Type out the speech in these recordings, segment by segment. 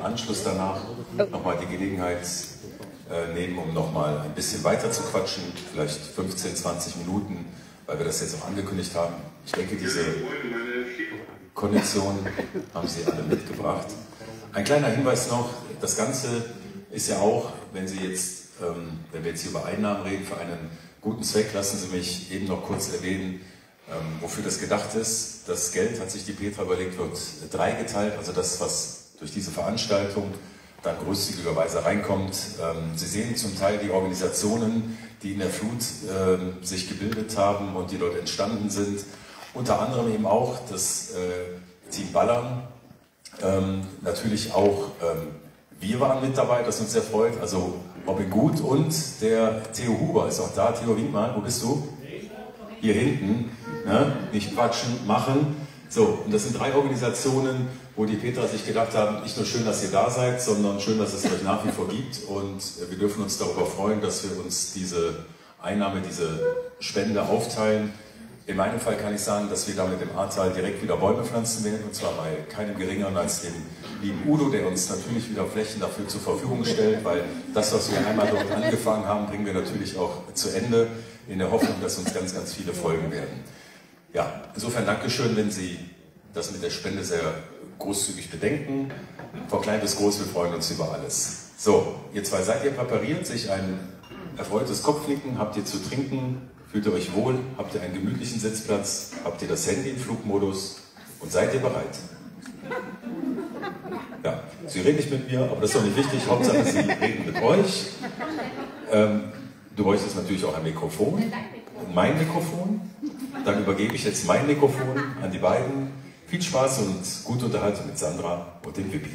im Anschluss danach nochmal die Gelegenheit nehmen, um nochmal ein bisschen weiter zu quatschen, vielleicht 15, 20 Minuten, weil wir das jetzt auch angekündigt haben. Ich denke, diese Kondition haben Sie alle mitgebracht. Ein kleiner Hinweis noch, das Ganze ist ja auch, wenn wir jetzt hier über Einnahmen reden, für einen guten Zweck, lassen Sie mich eben noch kurz erwähnen, wofür das gedacht ist. Das Geld, hat sich die Petra überlegt, wird dreigeteilt, also das, was durch diese Veranstaltung dann großzügigerweise reinkommt. Sie sehen zum Teil die Organisationen, die in der Flut sich gebildet haben und die dort entstanden sind. Unter anderem eben auch das Team Ballern. Natürlich auch wir waren mit dabei, das uns sehr freut. Also Robin Gut und der Theo Huber ist auch da. Theo, wink mal, wo bist du? Hier hinten. Ne? Nicht quatschen, machen. So, und das sind 3 Organisationen, wo die Petra sich gedacht haben, nicht nur schön, dass ihr da seid, sondern schön, dass es euch nach wie vor gibt. Und wir dürfen uns darüber freuen, dass wir uns diese Einnahme, diese Spende aufteilen. In meinem Fall kann ich sagen, dass wir damit im Ahrtal direkt wieder Bäume pflanzen werden, und zwar bei keinem geringeren als dem lieben Udo, der uns natürlich wieder Flächen dafür zur Verfügung stellt, weil das, was wir einmal dort angefangen haben, bringen wir natürlich auch zu Ende, in der Hoffnung, dass uns ganz, ganz viele folgen werden. Ja, insofern Dankeschön, wenn Sie das mit der Spende sehr großzügig bedenken. Von klein bis groß, wir freuen uns über alles. So, ihr zwei, seid ihr präpariert, sich ein erfreutes Kopfnicken, habt ihr zu trinken? Fühlt ihr euch wohl? Habt ihr einen gemütlichen Sitzplatz? Habt ihr das Handy im Flugmodus? Und seid ihr bereit? Ja, Sie reden nicht mit mir, aber das ist doch nicht wichtig. Hauptsache, Sie reden mit euch. Du bräuchtest natürlich auch ein Mikrofon. Mein Mikrofon. Dann übergebe ich jetzt mein Mikrofon an die beiden. Viel Spaß und gute Unterhaltung mit Sandra und dem Wippi.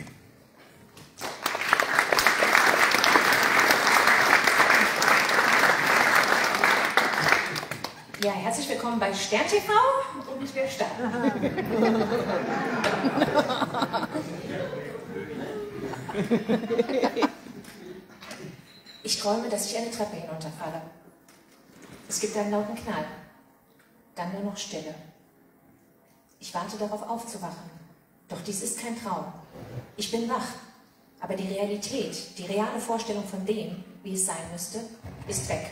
Ja, herzlich willkommen bei Stern TV und wir starten. Ich träume, dass ich eine Treppe hinunterfalle. Es gibt einen lauten Knall, dann nur noch Stille. Ich warte darauf aufzuwachen, doch dies ist kein Traum. Ich bin wach, aber die Realität, die reale Vorstellung von dem, wie es sein müsste, ist weg.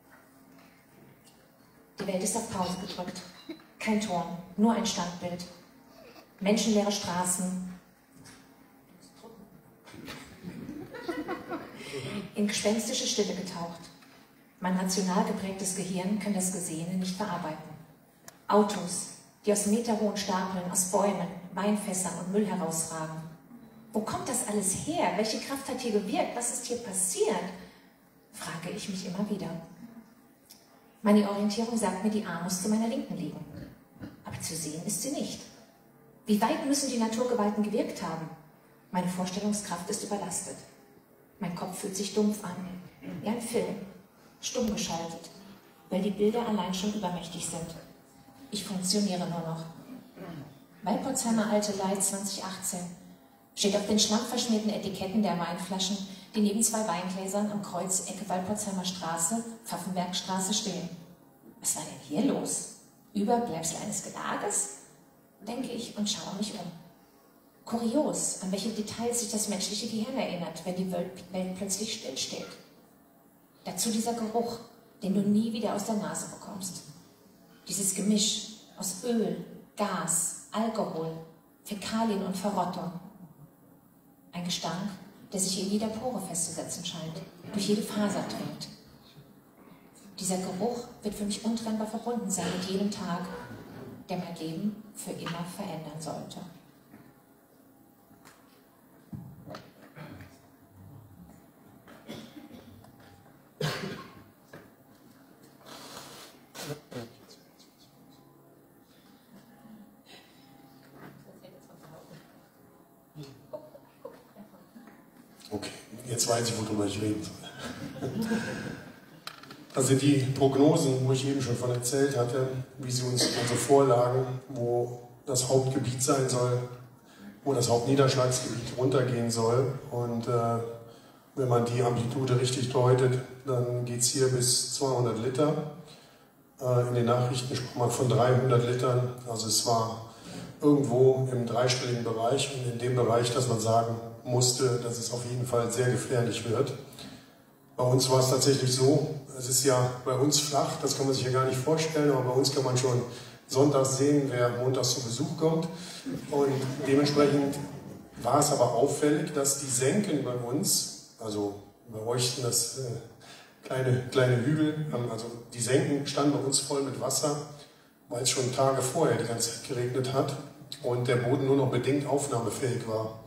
Die Welt ist auf Pause gedrückt. Kein Ton, nur ein Standbild. Menschenleere Straßen. In gespenstische Stille getaucht. Mein rational geprägtes Gehirn kann das Gesehene nicht verarbeiten. Autos, die aus meterhohen Stapeln, aus Bäumen, Weinfässern und Müll herausragen. Wo kommt das alles her? Welche Kraft hat hier gewirkt? Was ist hier passiert? Frage ich mich immer wieder. Meine Orientierung sagt mir, die A muss zu meiner Linken liegen. Aber zu sehen ist sie nicht. Wie weit müssen die Naturgewalten gewirkt haben? Meine Vorstellungskraft ist überlastet. Mein Kopf fühlt sich dumpf an, wie ein Film, stumm geschaltet, weil die Bilder allein schon übermächtig sind. Ich funktioniere nur noch. Walpotzheimer Alte Leih 2018 steht auf den schlammverschmierten Etiketten der Weinflaschen, die neben 2 Weingläsern am Kreuz Ecke Walpotzheimer Straße, Pfaffenbergstraße stehen. Was war denn hier los? Überbleibsel eines Gelages? Denke ich und schaue mich um. Kurios, an welche Details sich das menschliche Gehirn erinnert, wenn die Welt plötzlich stillsteht. Dazu dieser Geruch, den du nie wieder aus der Nase bekommst. Dieses Gemisch aus Öl, Gas, Alkohol, Fäkalien und Verrottung. Ein Gestank, der sich in jeder Pore festzusetzen scheint, durch jede Faser dringt. Dieser Geruch wird für mich untrennbar verbunden sein mit jedem Tag, der mein Leben für immer verändern sollte. Okay, jetzt weiß ich, worüber ich reden soll. Also die Prognosen, wo ich eben schon von erzählt hatte, wie sie uns also vorlagen, wo das Hauptgebiet sein soll, wo das Hauptniederschlagsgebiet runtergehen soll. Und wenn man die Amplitude richtig deutet, dann geht es hier bis 200 Liter. In den Nachrichten sprach man von 300 Litern. Also es war irgendwo im dreistelligen Bereich und in dem Bereich, dass man sagen musste, dass es auf jeden Fall sehr gefährlich wird. Bei uns war es tatsächlich so, es ist ja bei uns flach, das kann man sich ja gar nicht vorstellen, aber bei uns kann man schon sonntags sehen, wer montags zu Besuch kommt. Und dementsprechend war es aber auffällig, dass die Senken bei uns, also bei euch sind das kleine Hügel, also die Senken standen bei uns voll mit Wasser, weil es schon Tage vorher die ganze Zeit geregnet hat und der Boden nur noch bedingt aufnahmefähig war.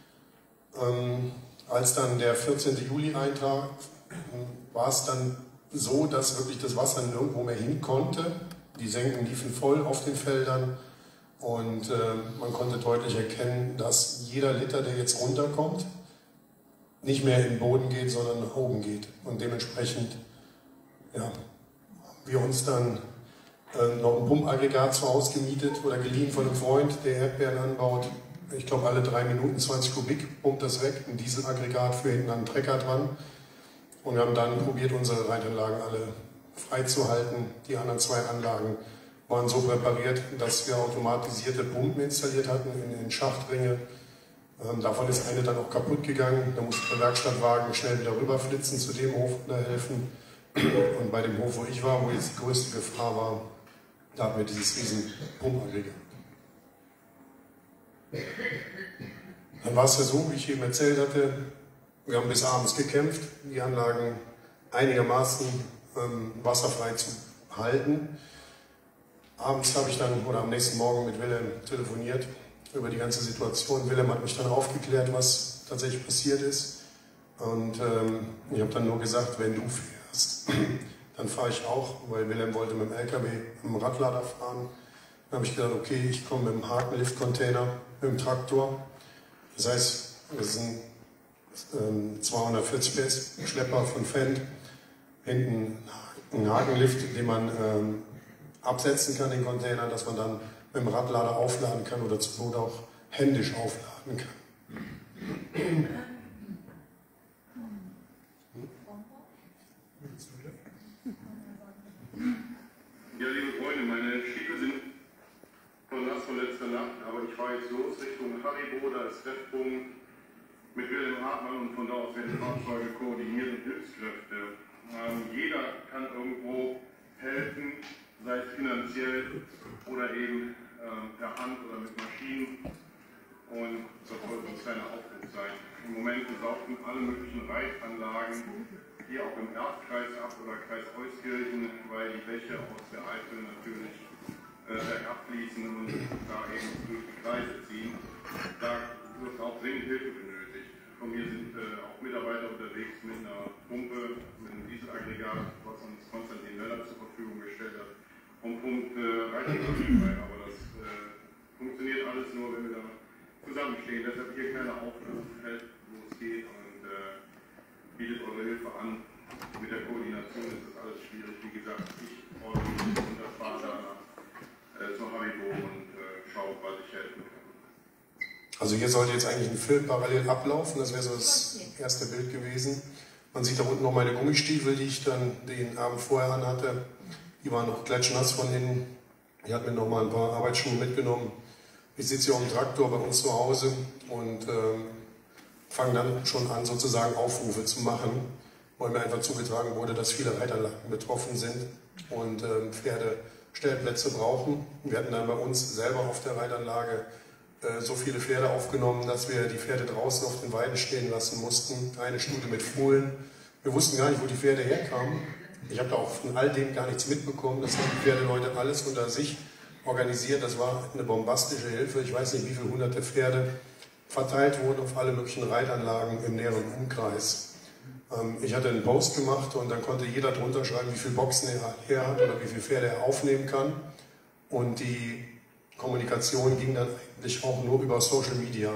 Als dann der 14. Juli eintraf, war es dann so, dass wirklich das Wasser nirgendwo mehr hin konnte. Die Senken liefen voll auf den Feldern und man konnte deutlich erkennen, dass jeder Liter, der jetzt runterkommt, nicht mehr in den Boden geht, sondern nach oben geht. Und dementsprechend, ja, wir uns dann noch ein Pumpaggregat zu Hause gemietet oder geliehen von einem Freund, der Erdbeeren anbaut. Ich glaube, alle 3 Minuten 20 Kubik pumpt das weg, ein Dieselaggregat für hinten einen Trecker dran. Und wir haben dann probiert, unsere Reitanlagen alle freizuhalten. Die anderen 2 Anlagen waren so präpariert, dass wir automatisierte Pumpen installiert hatten in den Schachtringe. Davon ist eine dann auch kaputt gegangen. Da musste der Werkstattwagen schnell wieder rüberflitzen zu dem Hof und da helfen. Und bei dem Hof, wo ich war, wo jetzt die größte Gefahr war, da hatten wir dieses riesen Pumpaggregat. Dann war es ja so, wie ich eben erzählt hatte, wir haben bis abends gekämpft, die Anlagen einigermaßen wasserfrei zu halten. Abends habe ich dann, oder am nächsten Morgen mit Wilhelm telefoniert über die ganze Situation. Wilhelm hat mich dann aufgeklärt, was tatsächlich passiert ist. Und ich habe dann nur gesagt, wenn du fährst, dann fahre ich auch, weil Wilhelm wollte mit dem LKW im Radlader fahren. Dann habe ich gesagt, okay, ich komme mit dem Hakenlift-Container, mit dem Traktor. Das heißt, das ist ein 240 PS Schlepper von Fendt, hinten ein Hakenlift, den man absetzen kann, den Container, dass man dann mit dem Radlader aufladen kann oder zur Not auch händisch aufladen kann. Ja, liebe Freunde, meine Stiefel sind von nass von letzter Nacht, aber ich fahre jetzt los Richtung Haribo, da ist Treffpunkt mit Wilhelm Hartmann und von da aus werden Fahrzeuge koordiniert und Hilfskräfte. Jeder kann irgendwo helfen, sei es finanziell oder eben per Hand oder mit Maschinen, und das sollte uns kleiner Aufruf sein. Im Moment saugen alle möglichen Reitanlagen hier auch im Erzkreis ab oder Kreis Euskirchen, weil die Bäche aus der Eifel natürlich bergab fließen und da eben durch die Kreise ziehen. Da wird auch dringend Hilfe benötigt. Von mir sind auch Mitarbeiter unterwegs mit einer Pumpe, mit einem Dieselaggregat, was uns Konstantin Möller zur Verfügung gestellt hat, und pumpt Reitungsmittel bei. Aber das funktioniert alles nur, wenn wir da zusammenstehen. Deshalb hier kleiner Aufruf, helft, wo es geht, und bietet eure Hilfe an. Mit der Koordination ist das alles schwierig. Wie gesagt, ich organisiere und das fahre danach zur Haribo und schaue, was ich helfen kann. Also hier sollte jetzt eigentlich ein Film parallel ablaufen, das wäre so das erste Bild gewesen. Man sieht da unten noch meine Gummistiefel, die ich dann den Abend vorher anhatte. Die waren noch klatschnass von innen. Ich hatte mir noch mal ein paar Arbeitsschuhe mitgenommen. Ich sitze hier auf dem Traktor bei uns zu Hause und fange dann schon an, sozusagen Aufrufe zu machen, weil mir einfach zugetragen wurde, dass viele Reitanlagen betroffen sind und Pferde Stellplätze brauchen. Wir hatten dann bei uns selber auf der Reitanlage so viele Pferde aufgenommen, dass wir die Pferde draußen auf den Weiden stehen lassen mussten. Eine Stute mit Fohlen. Wir wussten gar nicht, wo die Pferde herkamen. Ich habe da auch von all dem gar nichts mitbekommen. Das haben die Pferdeleute alles unter sich organisiert. Das war eine bombastische Hilfe. Ich weiß nicht, wie viele hunderte Pferde verteilt wurden auf alle möglichen Reitanlagen im näheren Umkreis. Ich hatte einen Post gemacht und dann konnte jeder drunter schreiben, wie viele Boxen er hat oder wie viele Pferde er aufnehmen kann. Und die Kommunikation ging dann eigentlich auch nur über Social Media.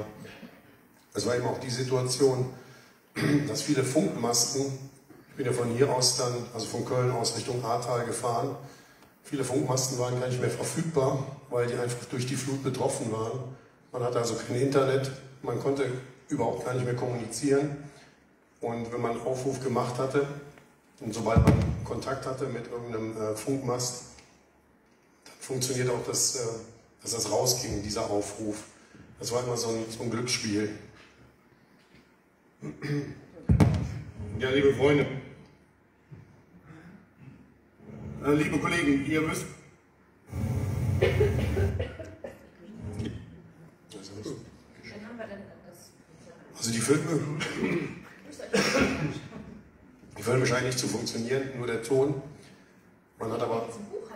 Es war eben auch die Situation, dass viele Funkmasten, ich bin ja von hier aus dann, also von Köln aus Richtung Ahrtal gefahren, viele Funkmasten waren gar nicht mehr verfügbar, weil die einfach durch die Flut betroffen waren. Man hatte also kein Internet, man konnte überhaupt gar nicht mehr kommunizieren. Und wenn man einen Aufruf gemacht hatte, und sobald man Kontakt hatte mit irgendeinem Funkmast, dann funktioniert auch dass das rausging, dieser Aufruf. Das war immer so ein Glücksspiel. Ja, liebe Freunde, liebe Kollegen, ihr müsst... Also die Filme, die würden wahrscheinlich nicht zu funktionieren, nur der Ton. Man hat aber...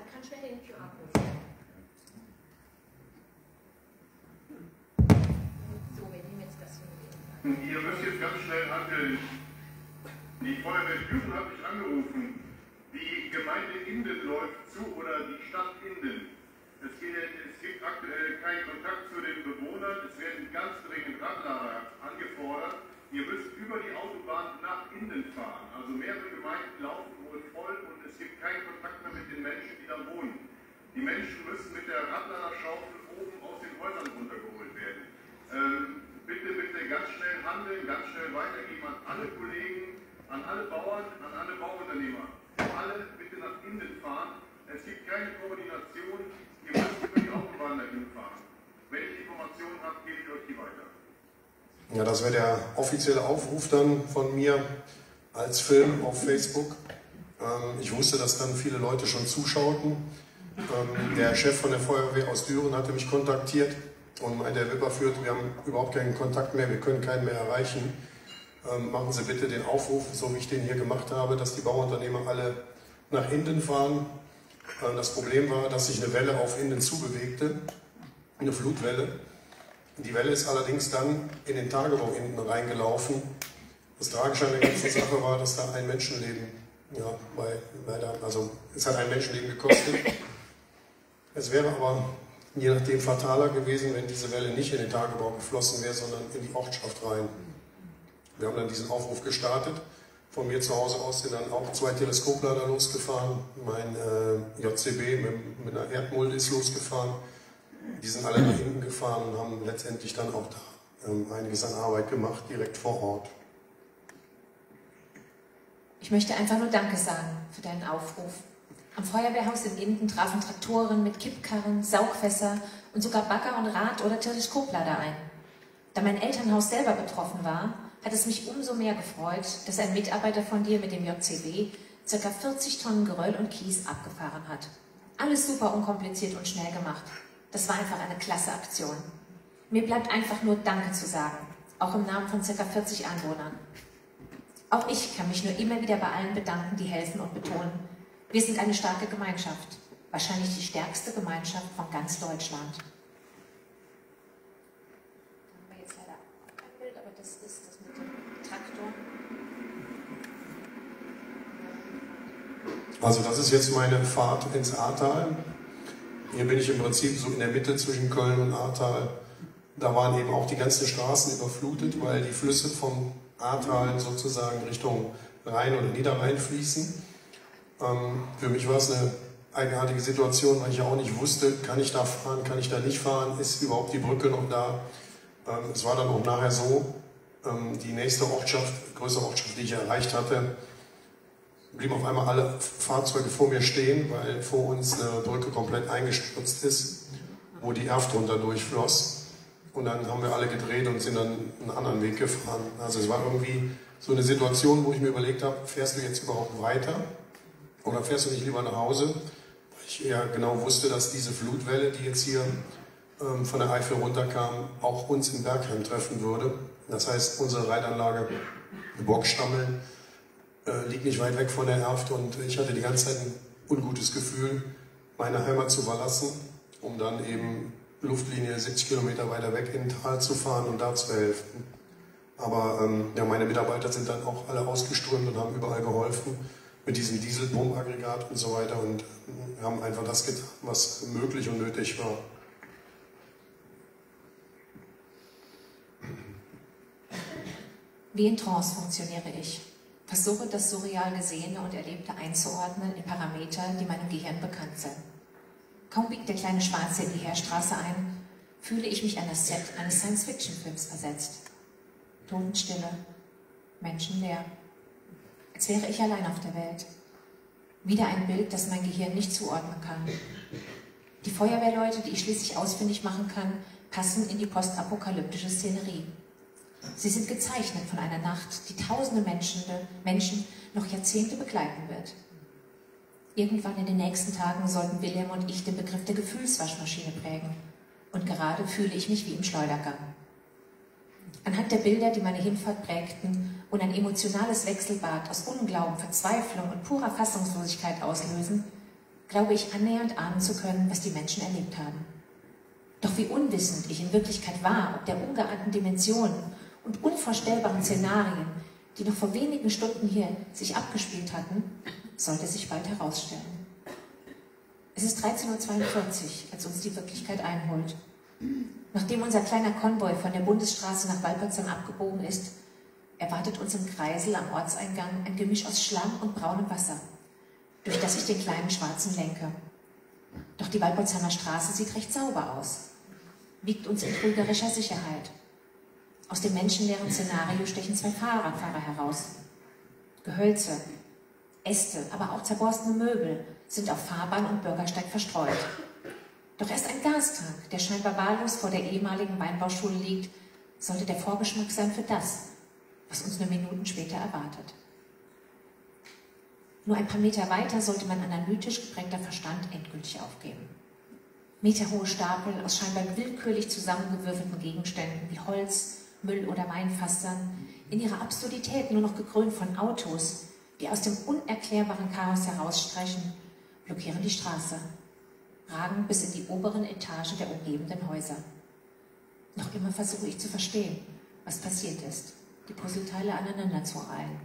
Ihr müsst jetzt ganz schnell handeln. Die Feuerwehr Düren hat mich angerufen. Die Gemeinde Inden läuft zu oder die Stadt Inden. Es gibt aktuell keinen Kontakt zu den Bewohnern. Es werden ganz dringend Radlader angefordert. Ihr müsst über die Autobahn nach Inden fahren. Also mehrere Gemeinden laufen wohl voll und es gibt keinen Kontakt mehr mit den Menschen, die da wohnen. Die Menschen müssen mit der Radladerschaufel oben aus den Häusern runtergeholt werden. Bitte, bitte ganz schnell handeln, ganz schnell weitergeben an alle Kollegen, an alle Bauern, an alle Bauunternehmer. Alle bitte nach Inden fahren. Es gibt keine Koordination. Ihr müsst über die Autobahn dahin fahren. Wenn ich Informationen habe, gebe ich euch die weiter. Ja, das wäre der offizielle Aufruf dann von mir als Film auf Facebook. Ich wusste, dass dann viele Leute schon zuschauten. Der Chef von der Feuerwehr aus Düren hatte mich kontaktiert und meinte, Herr Wipperfürth, wir haben überhaupt keinen Kontakt mehr, wir können keinen mehr erreichen. Machen Sie bitte den Aufruf, so wie ich den hier gemacht habe, dass die Bauunternehmer alle nach Inden fahren. Das Problem war, dass sich eine Welle auf Inden zubewegte, eine Flutwelle. Die Welle ist allerdings dann in den Tagebau Inden reingelaufen. Das Tragische an der ganzen Sache war, dass da ein Menschenleben, also es hat ein Menschenleben gekostet. Es wäre aber je nachdem fataler gewesen, wenn diese Welle nicht in den Tagebau geflossen wäre, sondern in die Ortschaft rein. Wir haben dann diesen Aufruf gestartet. Von mir zu Hause aus sind dann auch 2 Teleskoplader losgefahren. Mein JCB mit einer Erdmulde ist losgefahren. Die sind alle nach hinten gefahren und haben letztendlich dann auch da einiges an Arbeit gemacht, direkt vor Ort. Ich möchte einfach nur Danke sagen für deinen Aufruf. Am Feuerwehrhaus in Inden trafen Traktoren mit Kippkarren, Saugfässer und sogar Bagger und Rad- oder Teleskoplader ein. Da mein Elternhaus selber betroffen war, hat es mich umso mehr gefreut, dass ein Mitarbeiter von dir mit dem JCB ca. 40 Tonnen Geröll und Kies abgefahren hat. Alles super unkompliziert und schnell gemacht. Das war einfach eine klasse Aktion. Mir bleibt einfach nur Danke zu sagen, auch im Namen von ca. 40 Anwohnern. Auch ich kann mich nur immer wieder bei allen bedanken, die helfen und betonen, wir sind eine starke Gemeinschaft, wahrscheinlich die stärkste Gemeinschaft von ganz Deutschland. Da haben wir jetzt leider auch kein Bild, aber das ist das mit dem Traktor. Also das ist jetzt meine Fahrt ins Ahrtal. Hier bin ich im Prinzip so in der Mitte zwischen Köln und Ahrtal. Da waren eben auch die ganzen Straßen überflutet, weil die Flüsse vom Ahrtal sozusagen Richtung Rhein oder Niederrhein fließen. Für mich war es eine eigenartige Situation, weil ich ja auch nicht wusste, kann ich da fahren, kann ich da nicht fahren, ist überhaupt die Brücke noch da. Es war dann auch nachher so, die nächste Ortschaft, größere Ortschaft, die ich erreicht hatte, blieben auf einmal alle Fahrzeuge vor mir stehen, weil vor uns eine Brücke komplett eingestürzt ist, wo die Erft runter durchfloss. Und dann haben wir alle gedreht und sind dann einen anderen Weg gefahren. Also es war irgendwie so eine Situation, wo ich mir überlegt habe, fährst du jetzt überhaupt weiter oder fährst du nicht lieber nach Hause? Weil ich ja genau wusste, dass diese Flutwelle, die jetzt hier von der Eifel runterkam, auch uns in Bergheim treffen würde. Das heißt, unsere Reitanlage Bockstammeln liegt nicht weit weg von der Erft und ich hatte die ganze Zeit ein ungutes Gefühl, meine Heimat zu verlassen, um dann eben Luftlinie 70 Kilometer weiter weg in ein Tal zu fahren und da zu helfen. Aber ja, meine Mitarbeiter sind dann auch alle ausgeströmt und haben überall geholfen mit diesem Dieselpumpaggregat und so weiter und haben einfach das getan, was möglich und nötig war. Wie in Trance funktioniere ich. Versuche, das surreal Gesehene und Erlebte einzuordnen in Parameter, die meinem Gehirn bekannt sind. Kaum biegt der kleine Schwarze in die Heerstraße ein, fühle ich mich an das Set eines Science-Fiction-Films versetzt. Totenstille, menschenleer. Als wäre ich allein auf der Welt. Wieder ein Bild, das mein Gehirn nicht zuordnen kann. Die Feuerwehrleute, die ich schließlich ausfindig machen kann, passen in die postapokalyptische Szenerie. Sie sind gezeichnet von einer Nacht, die tausende Menschen noch Jahrzehnte begleiten wird. Irgendwann in den nächsten Tagen sollten Wilhelm und ich den Begriff der Gefühlswaschmaschine prägen. Und gerade fühle ich mich wie im Schleudergang. Anhand der Bilder, die meine Hinfahrt prägten und ein emotionales Wechselbad aus Unglauben, Verzweiflung und purer Fassungslosigkeit auslösen, glaube ich annähernd ahnen zu können, was die Menschen erlebt haben. Doch wie unwissend ich in Wirklichkeit war, ob der ungeahnten Dimensionen und unvorstellbaren Szenarien, die noch vor wenigen Stunden hier sich abgespielt hatten, sollte sich bald herausstellen. Es ist 13:42 Uhr, als uns die Wirklichkeit einholt. Nachdem unser kleiner Konvoi von der Bundesstraße nach Walpotsdam abgebogen ist, erwartet uns im Kreisel am Ortseingang ein Gemisch aus Schlamm und braunem Wasser, durch das ich den kleinen Schwarzen lenke. Doch die Walpotsdamer Straße sieht recht sauber aus, wiegt uns in trügerischer Sicherheit. Aus dem menschenleeren Szenario stechen zwei Fahrradfahrer heraus. Gehölze, Äste, aber auch zerborstene Möbel sind auf Fahrbahn und Bürgersteig verstreut. Doch erst ein Gastank, der scheinbar wahllos vor der ehemaligen Weinbauschule liegt, sollte der Vorgeschmack sein für das, was uns nur Minuten später erwartet. Nur ein paar Meter weiter sollte mein analytisch geprägter Verstand endgültig aufgeben. Meterhohe Stapel aus scheinbar willkürlich zusammengewürfelten Gegenständen wie Holz, Müll oder Weinfässern, in ihrer Absurdität nur noch gekrönt von Autos, die aus dem unerklärbaren Chaos herausstreichen, blockieren die Straße, ragen bis in die oberen Etagen der umgebenden Häuser. Noch immer versuche ich zu verstehen, was passiert ist, die Puzzleteile aneinander zu reihen.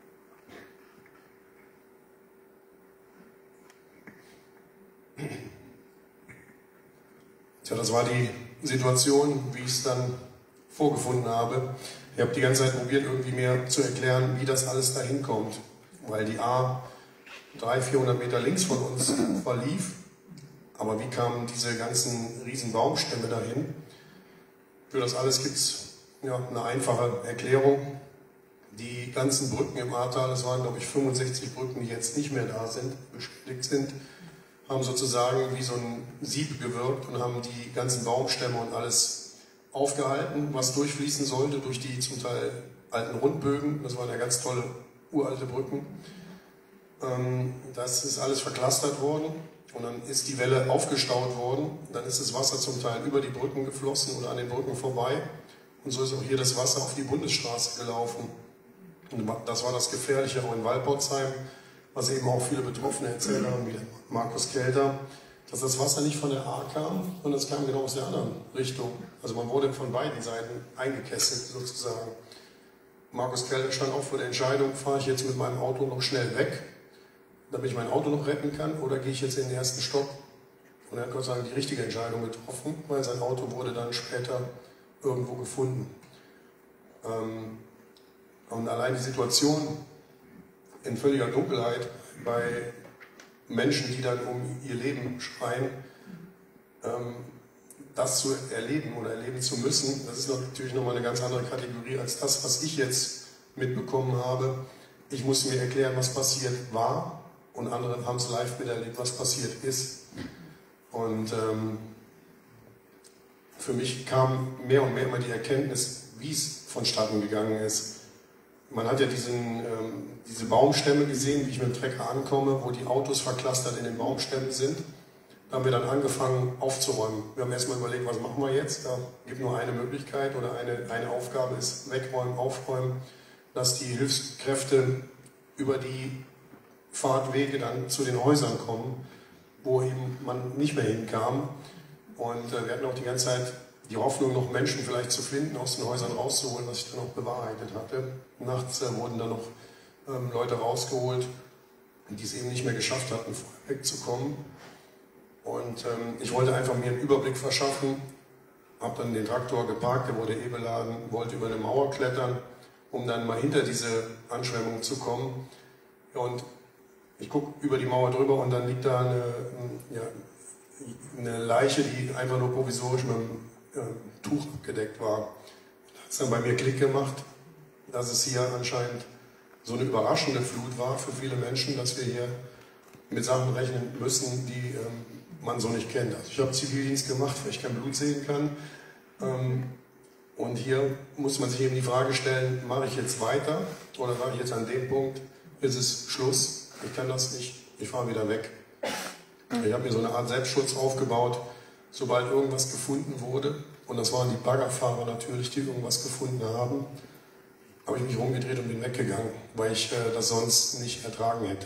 Tja, das war die Situation, wie ich es dann vorgefunden habe. Ich habe die ganze Zeit probiert, irgendwie mir zu erklären, wie das alles dahin kommt, weil die A 300-400 Meter links von uns verlief. Aber wie kamen diese ganzen riesen Baumstämme dahin? Für das alles gibt es eine einfache Erklärung. Die ganzen Brücken im Ahrtal, das waren glaube ich 65 Brücken, die jetzt nicht mehr da sind, beschädigt sind, haben sozusagen wie so ein Sieb gewirkt und haben die ganzen Baumstämme und alles aufgehalten, was durchfließen sollte durch die zum Teil alten Rundbögen. Das waren ja ganz tolle uralte Brücken. Das ist alles verklastert worden und dann ist die Welle aufgestaut worden. Dann ist das Wasser zum Teil über die Brücken geflossen oder an den Brücken vorbei. Und so ist auch hier das Wasser auf die Bundesstraße gelaufen. Und das war das Gefährliche auch in Walpotsdam, was eben auch viele Betroffene erzählt haben, wie der Markus Kelter, dass das Wasser nicht von der A kam, sondern es kam genau aus der anderen Richtung. Also man wurde von beiden Seiten eingekesselt sozusagen. Markus Kelter stand auch vor der Entscheidung, fahre ich jetzt mit meinem Auto noch schnell weg, damit ich mein Auto noch retten kann, oder gehe ich jetzt in den ersten Stock? Und er hat Gott sei Dank die richtige Entscheidung getroffen, weil sein Auto wurde dann später irgendwo gefunden. Und allein die Situation in völliger Dunkelheit bei Menschen, die dann um ihr Leben schreien, das zu erleben oder erleben zu müssen, das ist natürlich nochmal eine ganz andere Kategorie als das, was ich jetzt mitbekommen habe. Ich musste mir erklären, was passiert war, und andere haben es live miterlebt, was passiert ist. Und für mich kam mehr und mehr immer die Erkenntnis, wie es vonstatten gegangen ist. Man hat ja diese Baumstämme gesehen, wie ich mit dem Trecker ankomme, wo die Autos verklastert in den Baumstämmen sind. Da haben wir dann angefangen aufzuräumen. Wir haben erstmal überlegt, was machen wir jetzt? Da gibt nur eine Möglichkeit oder eine Aufgabe ist wegräumen, aufräumen, dass die Hilfskräfte über die Fahrtwege dann zu den Häusern kommen, wo eben man nicht mehr hinkam. Und wir hatten auch die ganze Zeit die Hoffnung, noch Menschen vielleicht zu finden, aus den Häusern rauszuholen, was sich dann auch bewahrheitet hatte. Nachts wurden dann noch Leute rausgeholt, die es eben nicht mehr geschafft hatten, vorher wegzukommen. Und ich wollte einfach mir einen Überblick verschaffen, habe dann den Traktor geparkt, der wurde beladen, wollte über eine Mauer klettern, um dann mal hinter diese Anschwemmung zu kommen. Und ich gucke über die Mauer drüber und dann liegt da eine Leiche, die einfach nur provisorisch mit einem Tuch abgedeckt war. Da hat es dann bei mir Klick gemacht, dass es hier anscheinend so eine überraschende Flut war für viele Menschen, dass wir hier mit Sachen rechnen müssen, die man so nicht kennt. Also ich habe Zivildienst gemacht, weil ich kein Blut sehen kann. Und hier muss man sich eben die Frage stellen, mache ich jetzt weiter oder sage ich jetzt an dem Punkt, ist es Schluss, ich kann das nicht, ich fahre wieder weg. Ich habe mir so eine Art Selbstschutz aufgebaut, sobald irgendwas gefunden wurde, und das waren die Baggerfahrer natürlich, die irgendwas gefunden haben, habe ich mich rumgedreht und bin weggegangen, weil ich das sonst nicht ertragen hätte.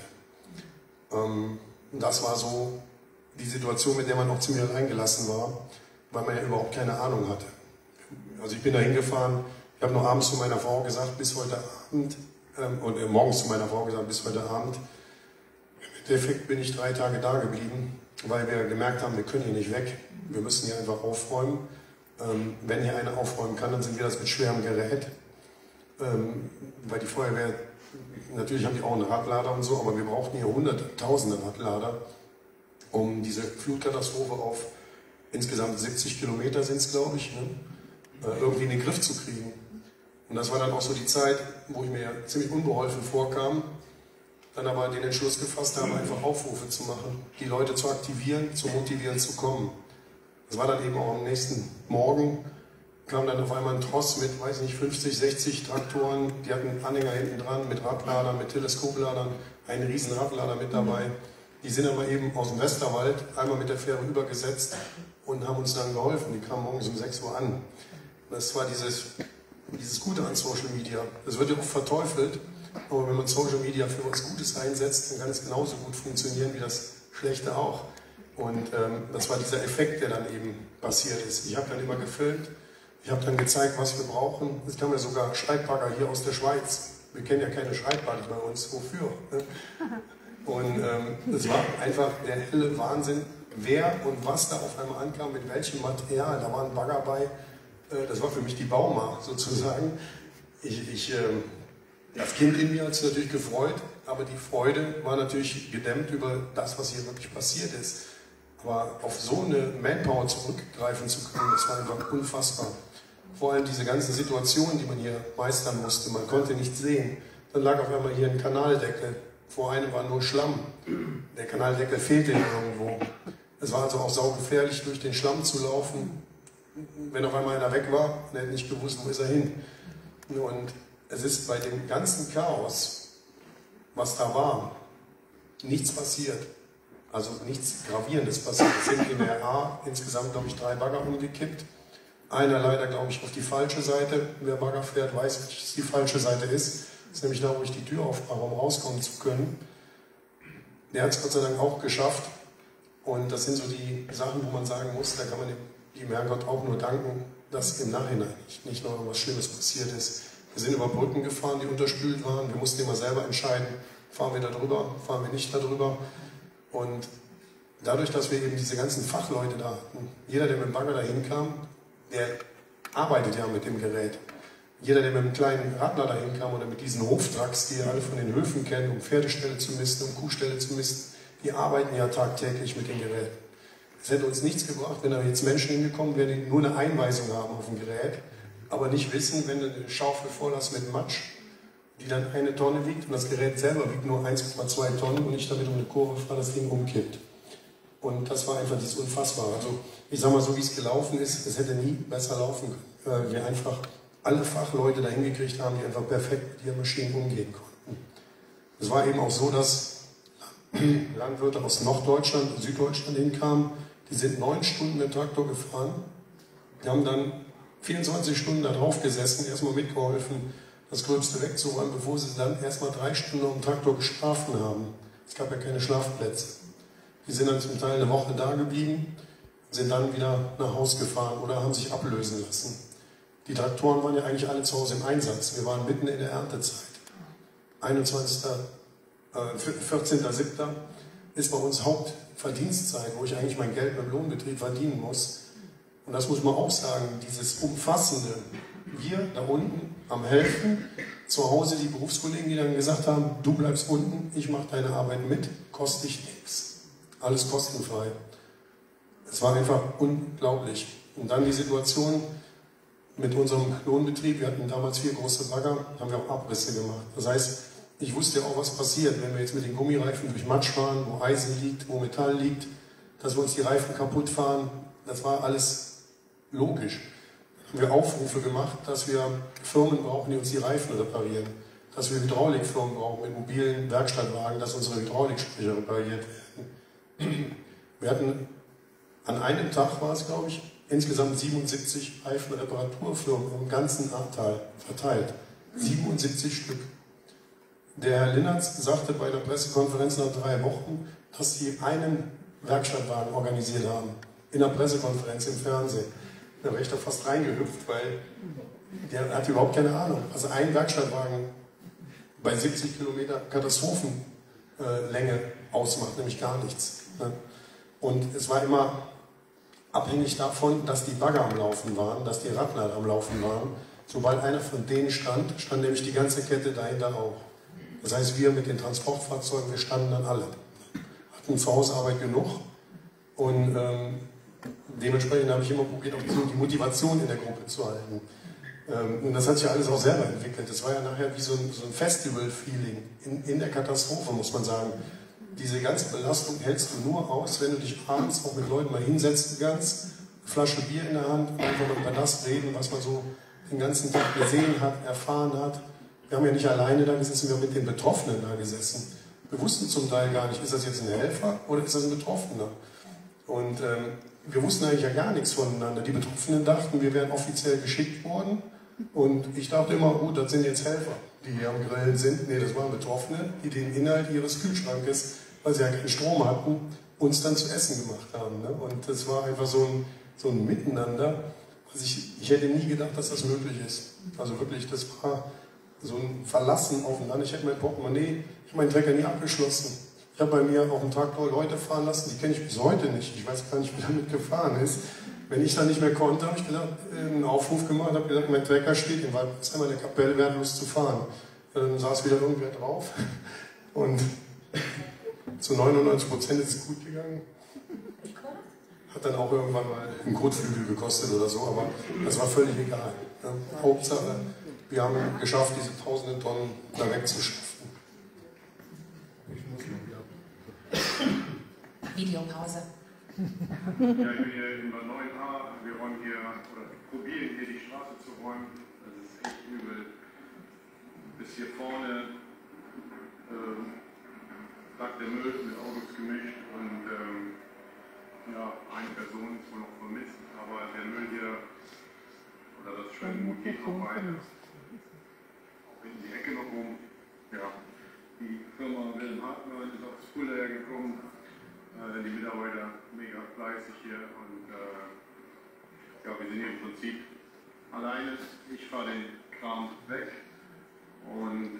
Das war so die Situation, mit der man auch ziemlich alleingelassen war, weil man ja überhaupt keine Ahnung hatte. Also ich bin da hingefahren, ich habe noch abends zu meiner Frau gesagt, bis heute Abend, und morgens zu meiner Frau gesagt, bis heute Abend. Im Endeffekt bin ich 3 Tage da geblieben, weil wir gemerkt haben, wir können hier nicht weg, wir müssen hier einfach aufräumen. Wenn hier einer aufräumen kann, dann sind wir das mit schwerem Gerät. Weil die Feuerwehr, natürlich haben die auch einen Radlader und so, aber wir brauchten hier hunderte, tausende Radlader, um diese Flutkatastrophe auf insgesamt 70 Kilometer sind es, glaube ich, ne, irgendwie in den Griff zu kriegen. Und das war dann auch so die Zeit, wo ich mir ziemlich unbeholfen vorkam, dann aber den Entschluss gefasst habe, einfach Aufrufe zu machen, die Leute zu aktivieren, zu motivieren, zu kommen. Das war dann eben auch am nächsten Morgen, kam dann auf einmal ein Tross mit, weiß nicht, 50, 60 Traktoren, die hatten einen Anhänger hinten dran mit Radladern, mit Teleskopladern, einen riesen Radlader mit dabei. Die sind aber eben aus dem Westerwald einmal mit der Fähre rübergesetzt und haben uns dann geholfen. Die kamen morgens um 6 Uhr an. Das war dieses Gute an Social Media. Das wird ja oft verteufelt, aber wenn man Social Media für was Gutes einsetzt, dann kann es genauso gut funktionieren wie das Schlechte auch. Und das war dieser Effekt, der dann eben passiert ist. Ich habe dann immer gefilmt, ich habe dann gezeigt, was wir brauchen. Es kamen ja sogar Schreibbagger hier aus der Schweiz. Wir kennen ja keine Schreibbagger bei uns. Wofür? Ne? Und es war einfach der helle Wahnsinn, wer und was da auf einmal ankam, mit welchem Material. Da waren Bagger bei. Das war für mich die Bauma sozusagen. Das Kind in mir hat sich natürlich gefreut, aber die Freude war natürlich gedämmt über das, was hier wirklich passiert ist. Aber auf so eine Manpower zurückgreifen zu können, das war einfach unfassbar. Vor allem diese ganzen Situationen, die man hier meistern musste, man konnte nichts sehen. Dann lag auf einmal hier ein Kanaldeckel, vor einem war nur Schlamm. Der Kanaldeckel fehlte irgendwo. Es war also auch saugefährlich, durch den Schlamm zu laufen. Wenn auf einmal einer weg war, man hätte nicht gewusst, wo ist er hin. Und es ist bei dem ganzen Chaos, was da war, nichts passiert. Also nichts Gravierendes passiert. Es sind in der A insgesamt, glaube ich, 3 Bagger umgekippt. Einer leider, glaube ich, auf die falsche Seite. Wer Bagger fährt, weiß, dass die falsche Seite ist. Das ist nämlich da, wo ich die Tür aufmache, um rauskommen zu können. Der hat es Gott sei Dank auch geschafft. Und das sind so die Sachen, wo man sagen muss, da kann man dem Herrgott auch nur danken, dass im Nachhinein nicht noch irgendwas Schlimmes passiert ist. Wir sind über Brücken gefahren, die unterspült waren. Wir mussten immer selber entscheiden, fahren wir da drüber, fahren wir nicht da drüber. Und dadurch, dass wir eben diese ganzen Fachleute da hatten, jeder, der mit dem Bagger dahin kam, der arbeitet ja mit dem Gerät. Jeder, der mit einem kleinen Radler dahin kam oder mit diesen Hoftrucks, die ihr alle von den Höfen kennt, um Pferdeställe zu misten, um Kuhställe zu misten, die arbeiten ja tagtäglich mit den Geräten. Es hätte uns nichts gebracht, wenn da jetzt Menschen hingekommen wären, die nur eine Einweisung haben auf dem Gerät, aber nicht wissen, wenn du eine Schaufel voll hast mit Matsch, die dann 1 Tonne wiegt und das Gerät selber wiegt nur 1,2 Tonnen und ich damit um eine Kurve fahre, das Ding umkippt. Und das war einfach das Unfassbare. Also ich sage mal, so wie es gelaufen ist, es hätte nie besser laufen können, weil wir einfach alle Fachleute da hingekriegt haben, die einfach perfekt mit ihren Maschinen umgehen konnten. Es war eben auch so, dass Landwirte aus Norddeutschland und Süddeutschland hinkamen, die sind 9 Stunden mit dem Traktor gefahren, die haben dann 24 Stunden da drauf gesessen, erstmal mitgeholfen, das Gröbste wegzuräumen, bevor sie dann erstmal 3 Stunden auf dem Traktor geschlafen haben. Es gab ja keine Schlafplätze. Die sind dann zum Teil eine Woche da geblieben, sind dann wieder nach Hause gefahren oder haben sich ablösen lassen. Die Traktoren waren ja eigentlich alle zu Hause im Einsatz. Wir waren mitten in der Erntezeit. 14.07. ist bei uns Hauptverdienstzeit, wo ich eigentlich mein Geld beim Lohnbetrieb verdienen muss. Und das muss man auch sagen, dieses Umfassende. Wir da unten am Helfen, zu Hause die Berufskollegen, die dann gesagt haben, du bleibst unten, ich mache deine Arbeit mit, kostet dich nichts. Alles kostenfrei. Es war einfach unglaublich. Und dann die Situation mit unserem Lohnbetrieb, wir hatten damals 4 große Bagger, haben wir auch Abrisse gemacht. Das heißt, ich wusste ja auch, was passiert, wenn wir jetzt mit den Gummireifen durch Matsch fahren, wo Eisen liegt, wo Metall liegt, dass wir uns die Reifen kaputt fahren. Das war alles logisch. haben wir Aufrufe gemacht, dass wir Firmen brauchen, die uns die Reifen reparieren. Dass wir Hydraulikfirmen brauchen mit mobilen Werkstattwagen, dass unsere Hydrauliksprecher repariert werden. Wir hatten an einem Tag, war es glaube ich, insgesamt 77 Reifenreparaturfirmen im ganzen Ahrtal verteilt. 77 Stück. Der Herr Linnertz sagte bei der Pressekonferenz nach 3 Wochen, dass sie einen Werkstattwagen organisiert haben. In der Pressekonferenz im Fernsehen. Da wäre ich da fast reingehüpft, weil der hat überhaupt keine Ahnung. Also ein Werkstattwagen bei 70 Kilometer Katastrophenlänge ausmacht, nämlich gar nichts. Und es war immer abhängig davon, dass die Bagger am Laufen waren, dass die Radler am Laufen waren. Sobald einer von denen stand, stand nämlich die ganze Kette dahinter auch. Das heißt, wir mit den Transportfahrzeugen, wir standen dann alle. Hatten zu Hause Arbeit genug und dementsprechend habe ich immer probiert, auch die Motivation in der Gruppe zu halten. Und das hat sich ja alles auch selber entwickelt. Das war ja nachher wie so ein Festival-Feeling in der Katastrophe, muss man sagen. Diese ganze Belastung hältst du nur aus, wenn du dich abends auch mit Leuten mal hinsetzen kannst, eine Flasche Bier in der Hand, einfach mal über das reden, was man so den ganzen Tag gesehen hat, erfahren hat. Wir haben ja nicht alleine da gesessen, wir haben mit den Betroffenen da gesessen. Wir wussten zum Teil gar nicht, ist das jetzt ein Helfer oder ist das ein Betroffener? Und wir wussten eigentlich ja gar nichts voneinander. Die Betroffenen dachten, wir wären offiziell geschickt worden. Und ich dachte immer, gut, das sind jetzt Helfer, die hier am Grillen sind. Nee, das waren Betroffene, die den Inhalt ihres Kühlschrankes, weil sie ja keinen Strom hatten, uns dann zu essen gemacht haben. Ne? Und das war einfach so ein Miteinander. Also ich hätte nie gedacht, dass das möglich ist. Also wirklich, das war so ein Verlassen aufeinander. Ich hätte mein Portemonnaie, ich habe meinen Trecker nie abgeschlossen. Ich habe bei mir auf dem Traktor Leute fahren lassen, die kenne ich bis heute nicht. Ich weiß gar nicht, wie damit gefahren ist. Wenn ich dann nicht mehr konnte, habe ich gesagt, einen Aufruf gemacht, habe gesagt, mein Trecker steht in Waldbesheim an der Kapelle, wäre Lust zu fahren. Dann saß wieder irgendwer drauf und zu 99% ist es gut gegangen. Hat dann auch irgendwann mal einen Kotflügel gekostet oder so, aber das war völlig egal. Ja. Hauptsache, wir haben geschafft, diese tausenden Tonnen da wegzuschaffen. Videopause. Ja, ich bin hier in Bad 9a. Wir räumen hier, oder probieren hier die Straße zu räumen. Das ist echt übel. Bis hier vorne lag der Müll mit Autos gemischt und ja, eine Person ist wohl noch vermisst, aber der Müll hier, oder das Schwemmgut geht noch weiter. Auch in die Ecke noch rum. Ja, die Firma Wilhelm Hartmann ist aufs Fuldaer gekommen. Die Mitarbeiter mega fleißig hier und ja, wir sind hier im Prinzip alleine. Ich fahre den Kram weg und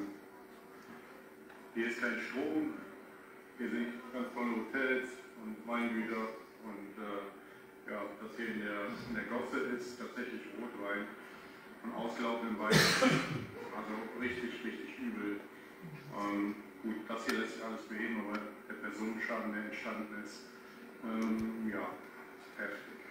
hier ist kein Strom. Hier sind ganz tolle Hotels und Weingüter und ja, das hier in der Gosse ist tatsächlich Rotwein von auslaufenden Wein. Also richtig, richtig übel. Gut, das hier lässt sich alles beheben, aber der Personenschaden, der entstanden ist, ja, heftig.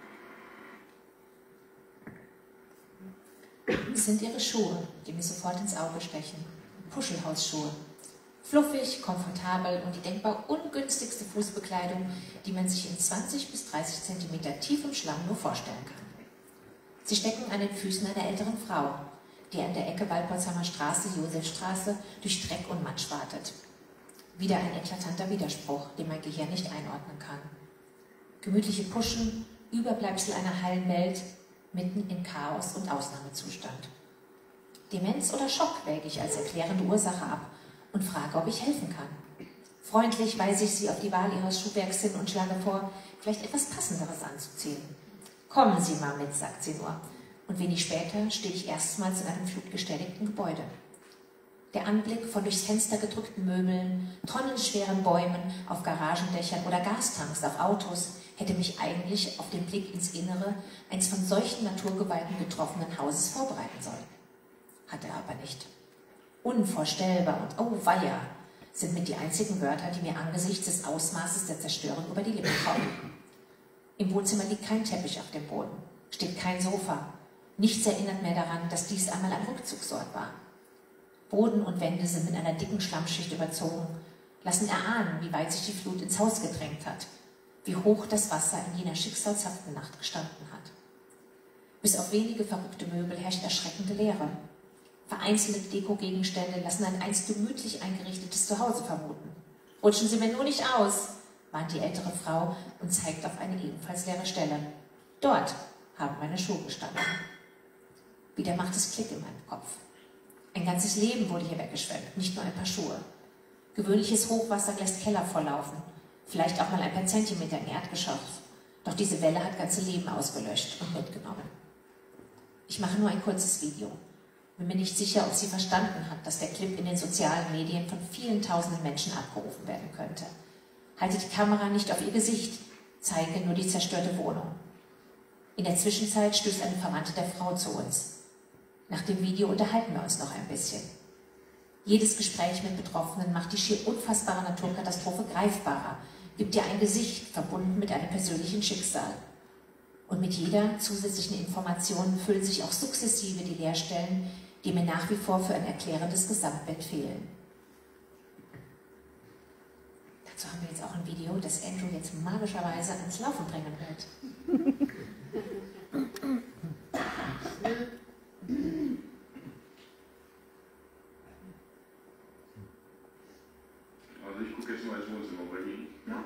Es sind ihre Schuhe, die mir sofort ins Auge stechen. Puschelhausschuhe. Fluffig, komfortabel und die denkbar ungünstigste Fußbekleidung, die man sich in 20 bis 30 cm tiefem Schlamm nur vorstellen kann. Sie stecken an den Füßen einer älteren Frau, die an der Ecke Waldpotzheimer Straße, Josefstraße, durch Dreck und Matsch wartet. Wieder ein eklatanter Widerspruch, den mein Gehirn nicht einordnen kann. Gemütliche Puschen, Überbleibsel einer heilen Welt, mitten in Chaos und Ausnahmezustand. Demenz oder Schock wäge ich als erklärende Ursache ab und frage, ob ich helfen kann. Freundlich weise ich sie auf die Wahl ihres Schuhwerks hin und schlage vor, vielleicht etwas Passenderes anzuziehen. Kommen Sie mal mit, sagt sie nur. Und wenig später stehe ich erstmals in einem flutgestelligten Gebäude. Der Anblick von durchs Fenster gedrückten Möbeln, tonnenschweren Bäumen auf Garagendächern oder Gastanks auf Autos hätte mich eigentlich auf den Blick ins Innere eines von solchen Naturgewalten getroffenen Hauses vorbereiten sollen. Hat er aber nicht. Unvorstellbar und oh weia sind mit die einzigen Wörter, die mir angesichts des Ausmaßes der Zerstörung über die Lippen kommen. Im Wohnzimmer liegt kein Teppich auf dem Boden, steht kein Sofa. Nichts erinnert mehr daran, dass dies einmal ein Rückzugsort war. Boden und Wände sind mit einer dicken Schlammschicht überzogen, lassen erahnen, wie weit sich die Flut ins Haus gedrängt hat, wie hoch das Wasser in jener schicksalshaften Nacht gestanden hat. Bis auf wenige verrückte Möbel herrscht erschreckende Leere. Vereinzelte Dekogegenstände lassen ein einst gemütlich eingerichtetes Zuhause vermuten. Rutschen Sie mir nur nicht aus, mahnt die ältere Frau und zeigt auf eine ebenfalls leere Stelle. Dort haben meine Schuhe gestanden. Wieder macht es Klick in meinem Kopf. Ein ganzes Leben wurde hier weggeschwemmt, nicht nur ein paar Schuhe. Gewöhnliches Hochwasser lässt Keller volllaufen, vielleicht auch mal ein paar Zentimeter im Erdgeschoss. Doch diese Welle hat ganze Leben ausgelöscht und mitgenommen. Ich mache nur ein kurzes Video. Bin mir nicht sicher, ob sie verstanden hat, dass der Clip in den sozialen Medien von vielen tausenden Menschen abgerufen werden könnte. Halte die Kamera nicht auf ihr Gesicht, zeige nur die zerstörte Wohnung. In der Zwischenzeit stößt eine Verwandte der Frau zu uns. Nach dem Video unterhalten wir uns noch ein bisschen. Jedes Gespräch mit Betroffenen macht die schier unfassbare Naturkatastrophe greifbarer, gibt ihr ein Gesicht, verbunden mit einem persönlichen Schicksal. Und mit jeder zusätzlichen Information füllen sich auch sukzessive die Leerstellen, die mir nach wie vor für ein erklärendes Gesamtbild fehlen. Dazu haben wir jetzt auch ein Video, das Andrew jetzt magischerweise ans Laufen bringen wird. Also ich gucke jetzt mal ins Wohnzimmer bei Ihnen. Ja.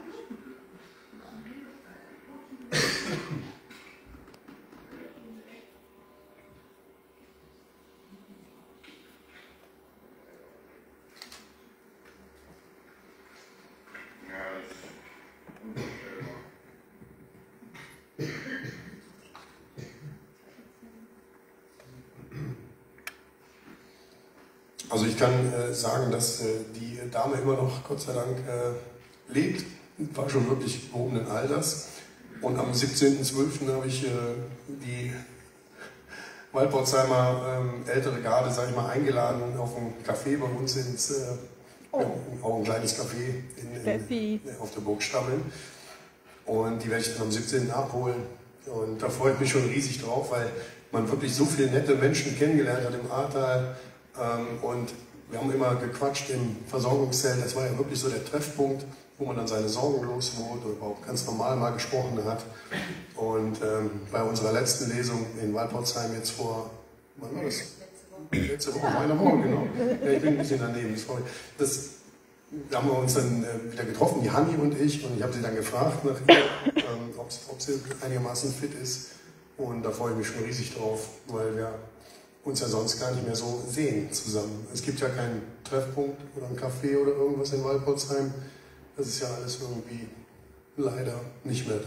Also ich kann sagen, dass die Dame immer noch, Gott sei Dank, lebt, war schon wirklich gehobenen Alters. Und am 17.12. habe ich die Waldporzheimer ältere Garde, sage ich mal, eingeladen auf ein Café bei uns ins, auch ein kleines Café auf der Burg Stammeln. Und die werde ich dann am 17. abholen. Und da freue ich mich schon riesig drauf, weil man wirklich so viele nette Menschen kennengelernt hat im Ahrtal. Und wir haben immer gequatscht im Versorgungszelt. Das war ja wirklich so der Treffpunkt, wo man dann seine Sorgen los wurde oder überhaupt ganz normal mal gesprochen hat. Und bei unserer letzten Lesung in Waldporzheim jetzt vor, wann war das? Letzte Woche, eine Woche, genau. Ja, ich bin ein bisschen daneben, sorry. Da haben wir uns dann wieder getroffen, die Hanni und ich habe sie dann gefragt nach ihr, ob sie einigermaßen fit ist. Und da freue ich mich schon riesig drauf, weil wir uns ja sonst gar nicht mehr so sehen zusammen. Es gibt ja keinen Treffpunkt oder ein Café oder irgendwas in Waldporzheim. Das ist ja alles irgendwie leider nicht mehr da.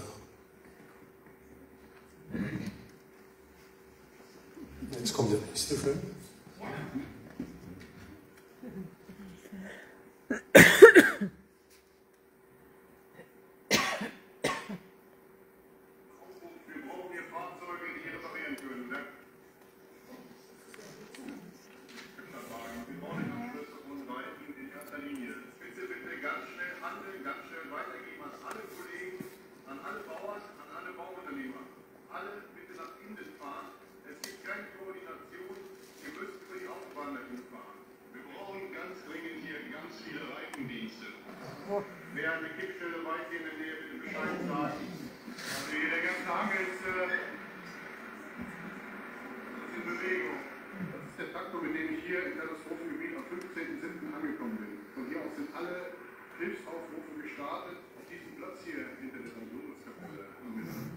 Jetzt kommt der nächste Film. Wer eine Kippstelle weiß, in der Nähe bitte Bescheid sagen. Also hier der ganze Hang ist in Bewegung. Das ist der Traktor, mit dem ich hier im Katastrophengebiet am 15.07. angekommen bin. Von hier aus sind alle Hilfsaufrufe gestartet. Auf diesem Platz hier hinter der Pensionskapelle haben wir dann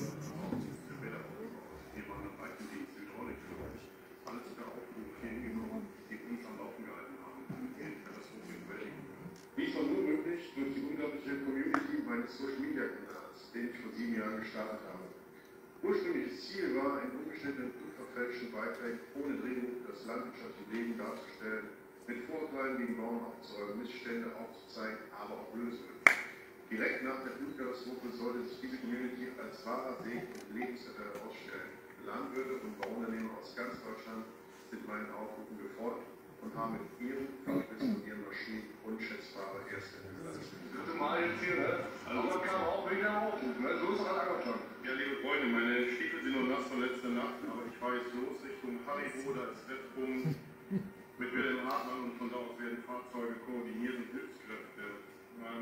hier waren dann Reifendienst, Hydraulik für euch. Alles per Aufruf hier hingekommen, die uns am Laufen gehalten haben, um die Katastrophe zu bewältigen. Dies war nur möglich durch die unglaubliche Community meines Social Media Kanals, den ich vor 7 Jahren gestartet habe. Ursprüngliches Ziel war, in ungeschnittenen, unverfälschten Beiträgen ohne Drehbuch das landwirtschaftliche Leben darzustellen, mit Vorurteilen gegen Bauern aufzuräumen, Missstände aufzuzeigen, aber auch Lösungen. Direkt nach der Flutkatastrophe sollte sich diese Community als wahrer Segen und Lebensretter herausstellen. Landwirte und Bauunternehmer aus ganz Deutschland sind meinen Aufrufen gefolgt und haben mit ihren Fachwissen und ihren Maschinen unschätzbare erste Hilfe geleistet. Das ist mal jetzt hier, ne? Also man kann auch wieder aufrufen, ne? So ist es halt einfach schon. Ja, liebe Freunde, meine Stiefel sind noch nass von letzter Nacht, aber ich fahre jetzt los Richtung Haribo, da ist Treffpunkt mit Wilhelm Hartmann und von da aus werden Fahrzeuge koordiniert und Hilfskräfte.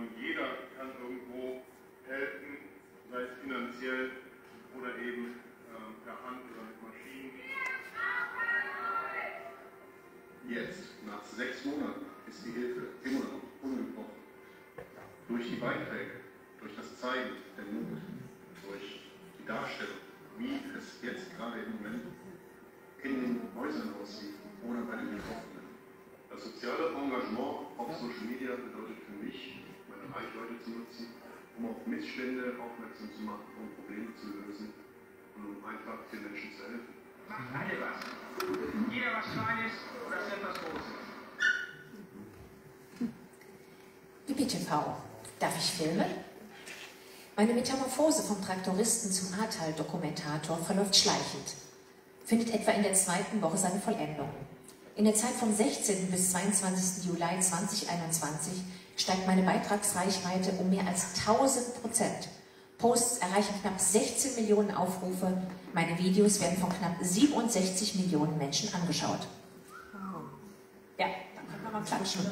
Jeder kann irgendwo helfen, sei es finanziell oder eben per Hand oder mit Maschinen. Jetzt, nach 6 Monaten, ist die Hilfe immer noch ungebrochen. Durch die Beiträge, durch das Zeigen, der Mut, durch die Darstellung, wie es jetzt gerade im Moment in den Häusern aussieht oder bei den Betroffenen. Das soziale Engagement auf Social Media bedeutet für mich, meine Reichweite zu nutzen, um auf Missstände aufmerksam zu machen, um Probleme zu lösen und um einfach den Menschen zu helfen. Macht alle was. Jeder was Kleines oder etwas Großes. IPTV. Darf ich filmen? Meine Metamorphose vom Traktoristen zum Ahrtal-Dokumentator verläuft schleichend, findet etwa in der 2. Woche seine Vollendung. In der Zeit vom 16. bis 22. Juli 2021 steigt meine Beitragsreichweite um mehr als 1000%. Posts erreichen knapp 16 Millionen Aufrufe. Meine Videos werden von knapp 67 Millionen Menschen angeschaut. Ja, da können wir mal klatschen.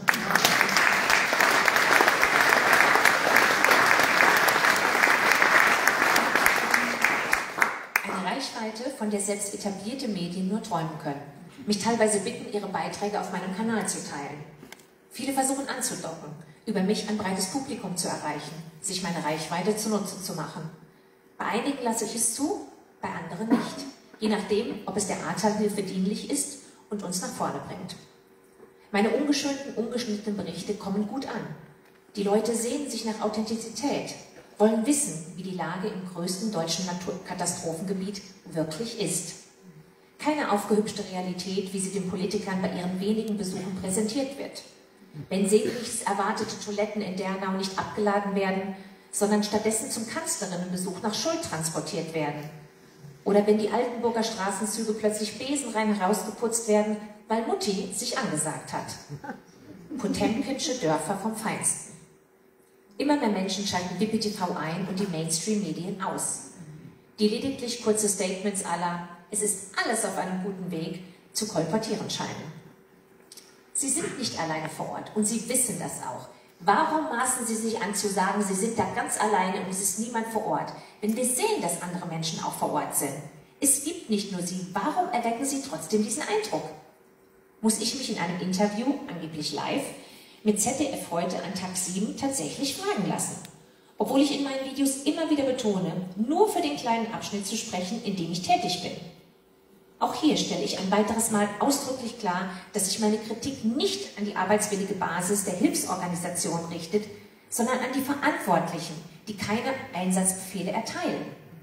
Eine Reichweite, von der selbst etablierte Medien nur träumen können. Mich teilweise bitten, ihre Beiträge auf meinem Kanal zu teilen. Viele versuchen anzudocken, über mich ein breites Publikum zu erreichen, sich meine Reichweite zunutze zu machen. Bei einigen lasse ich es zu, bei anderen nicht. Je nachdem, ob es der Ahrtal-Hilfe dienlich ist und uns nach vorne bringt. Meine ungeschönten, ungeschnittenen Berichte kommen gut an. Die Leute sehnen sich nach Authentizität, wollen wissen, wie die Lage im größten deutschen Naturkatastrophengebiet wirklich ist. Keine aufgehübschte Realität, wie sie den Politikern bei ihren wenigen Besuchen präsentiert wird. Wenn sehnlichst erwartete Toiletten in Dernau nicht abgeladen werden, sondern stattdessen zum Kanzlerinnenbesuch nach Schuld transportiert werden. Oder wenn die Altenburger Straßenzüge plötzlich besenrein herausgeputzt werden, weil Mutti sich angesagt hat. Potemkinsche Dörfer vom Feinsten. Immer mehr Menschen schalten WIPI-TV ein und die Mainstream-Medien aus. Die lediglich kurze Statements aller "Es ist alles auf einem guten Weg" zu kolportieren scheinen. Sie sind nicht alleine vor Ort und Sie wissen das auch. Warum maßen Sie sich an zu sagen, Sie sind da ganz alleine und es ist niemand vor Ort, wenn wir sehen, dass andere Menschen auch vor Ort sind? Es gibt nicht nur Sie, warum erwecken Sie trotzdem diesen Eindruck? Muss ich mich in einem Interview, angeblich live, mit ZDF heute an Tag 7 tatsächlich fragen lassen? Obwohl ich in meinen Videos immer wieder betone, nur für den kleinen Abschnitt zu sprechen, in dem ich tätig bin. Auch hier stelle ich ein weiteres Mal ausdrücklich klar, dass sich meine Kritik nicht an die arbeitswillige Basis der Hilfsorganisation richtet, sondern an die Verantwortlichen, die keine Einsatzbefehle erteilen.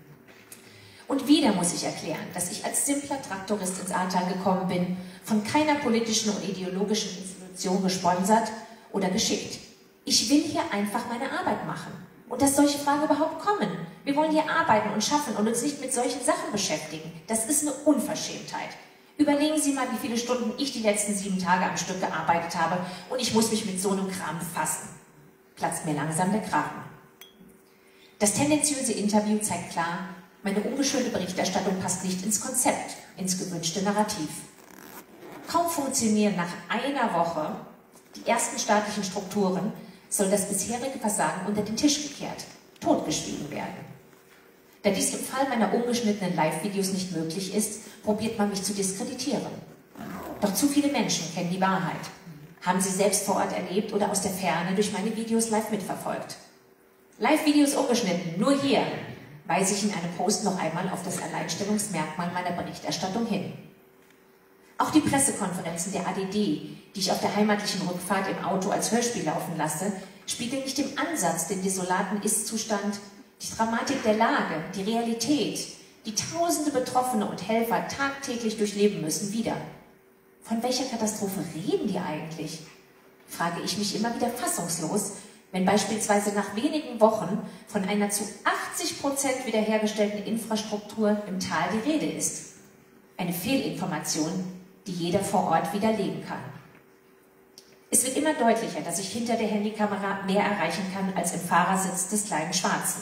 Und wieder muss ich erklären, dass ich als simpler Traktorist ins Ahrtal gekommen bin, von keiner politischen und ideologischen Institution gesponsert oder geschickt. Ich will hier einfach meine Arbeit machen. Und dass solche Fragen überhaupt kommen. Wir wollen hier arbeiten und schaffen und uns nicht mit solchen Sachen beschäftigen. Das ist eine Unverschämtheit. Überlegen Sie mal, wie viele Stunden ich die letzten 7 Tage am Stück gearbeitet habe und ich muss mich mit so einem Kram befassen. Platzt mir langsam der Kragen. Das tendenziöse Interview zeigt klar, meine ungeschönte Berichterstattung passt nicht ins Konzept, ins gewünschte Narrativ. Kaum funktionieren nach einer Woche die ersten staatlichen Strukturen, soll das bisherige Versagen unter den Tisch gekehrt, totgeschwiegen werden. Da dies im Fall meiner ungeschnittenen Live-Videos nicht möglich ist, probiert man mich zu diskreditieren. Doch zu viele Menschen kennen die Wahrheit, haben sie selbst vor Ort erlebt oder aus der Ferne durch meine Videos live mitverfolgt. Live-Videos ungeschnitten, nur hier, weise ich in einem Post noch einmal auf das Alleinstellungsmerkmal meiner Berichterstattung hin. Auch die Pressekonferenzen der ADD, die ich auf der heimatlichen Rückfahrt im Auto als Hörspiel laufen lasse, spiegeln nicht im Ansatz den desolaten Ist-Zustand, die Dramatik der Lage, die Realität, die tausende Betroffene und Helfer tagtäglich durchleben müssen, wider. Von welcher Katastrophe reden die eigentlich? Frage ich mich immer wieder fassungslos, wenn beispielsweise nach wenigen Wochen von einer zu 80% wiederhergestellten Infrastruktur im Tal die Rede ist. Eine Fehlinformation, die jeder vor Ort widerlegen kann. Es wird immer deutlicher, dass ich hinter der Handykamera mehr erreichen kann als im Fahrersitz des kleinen Schwarzen.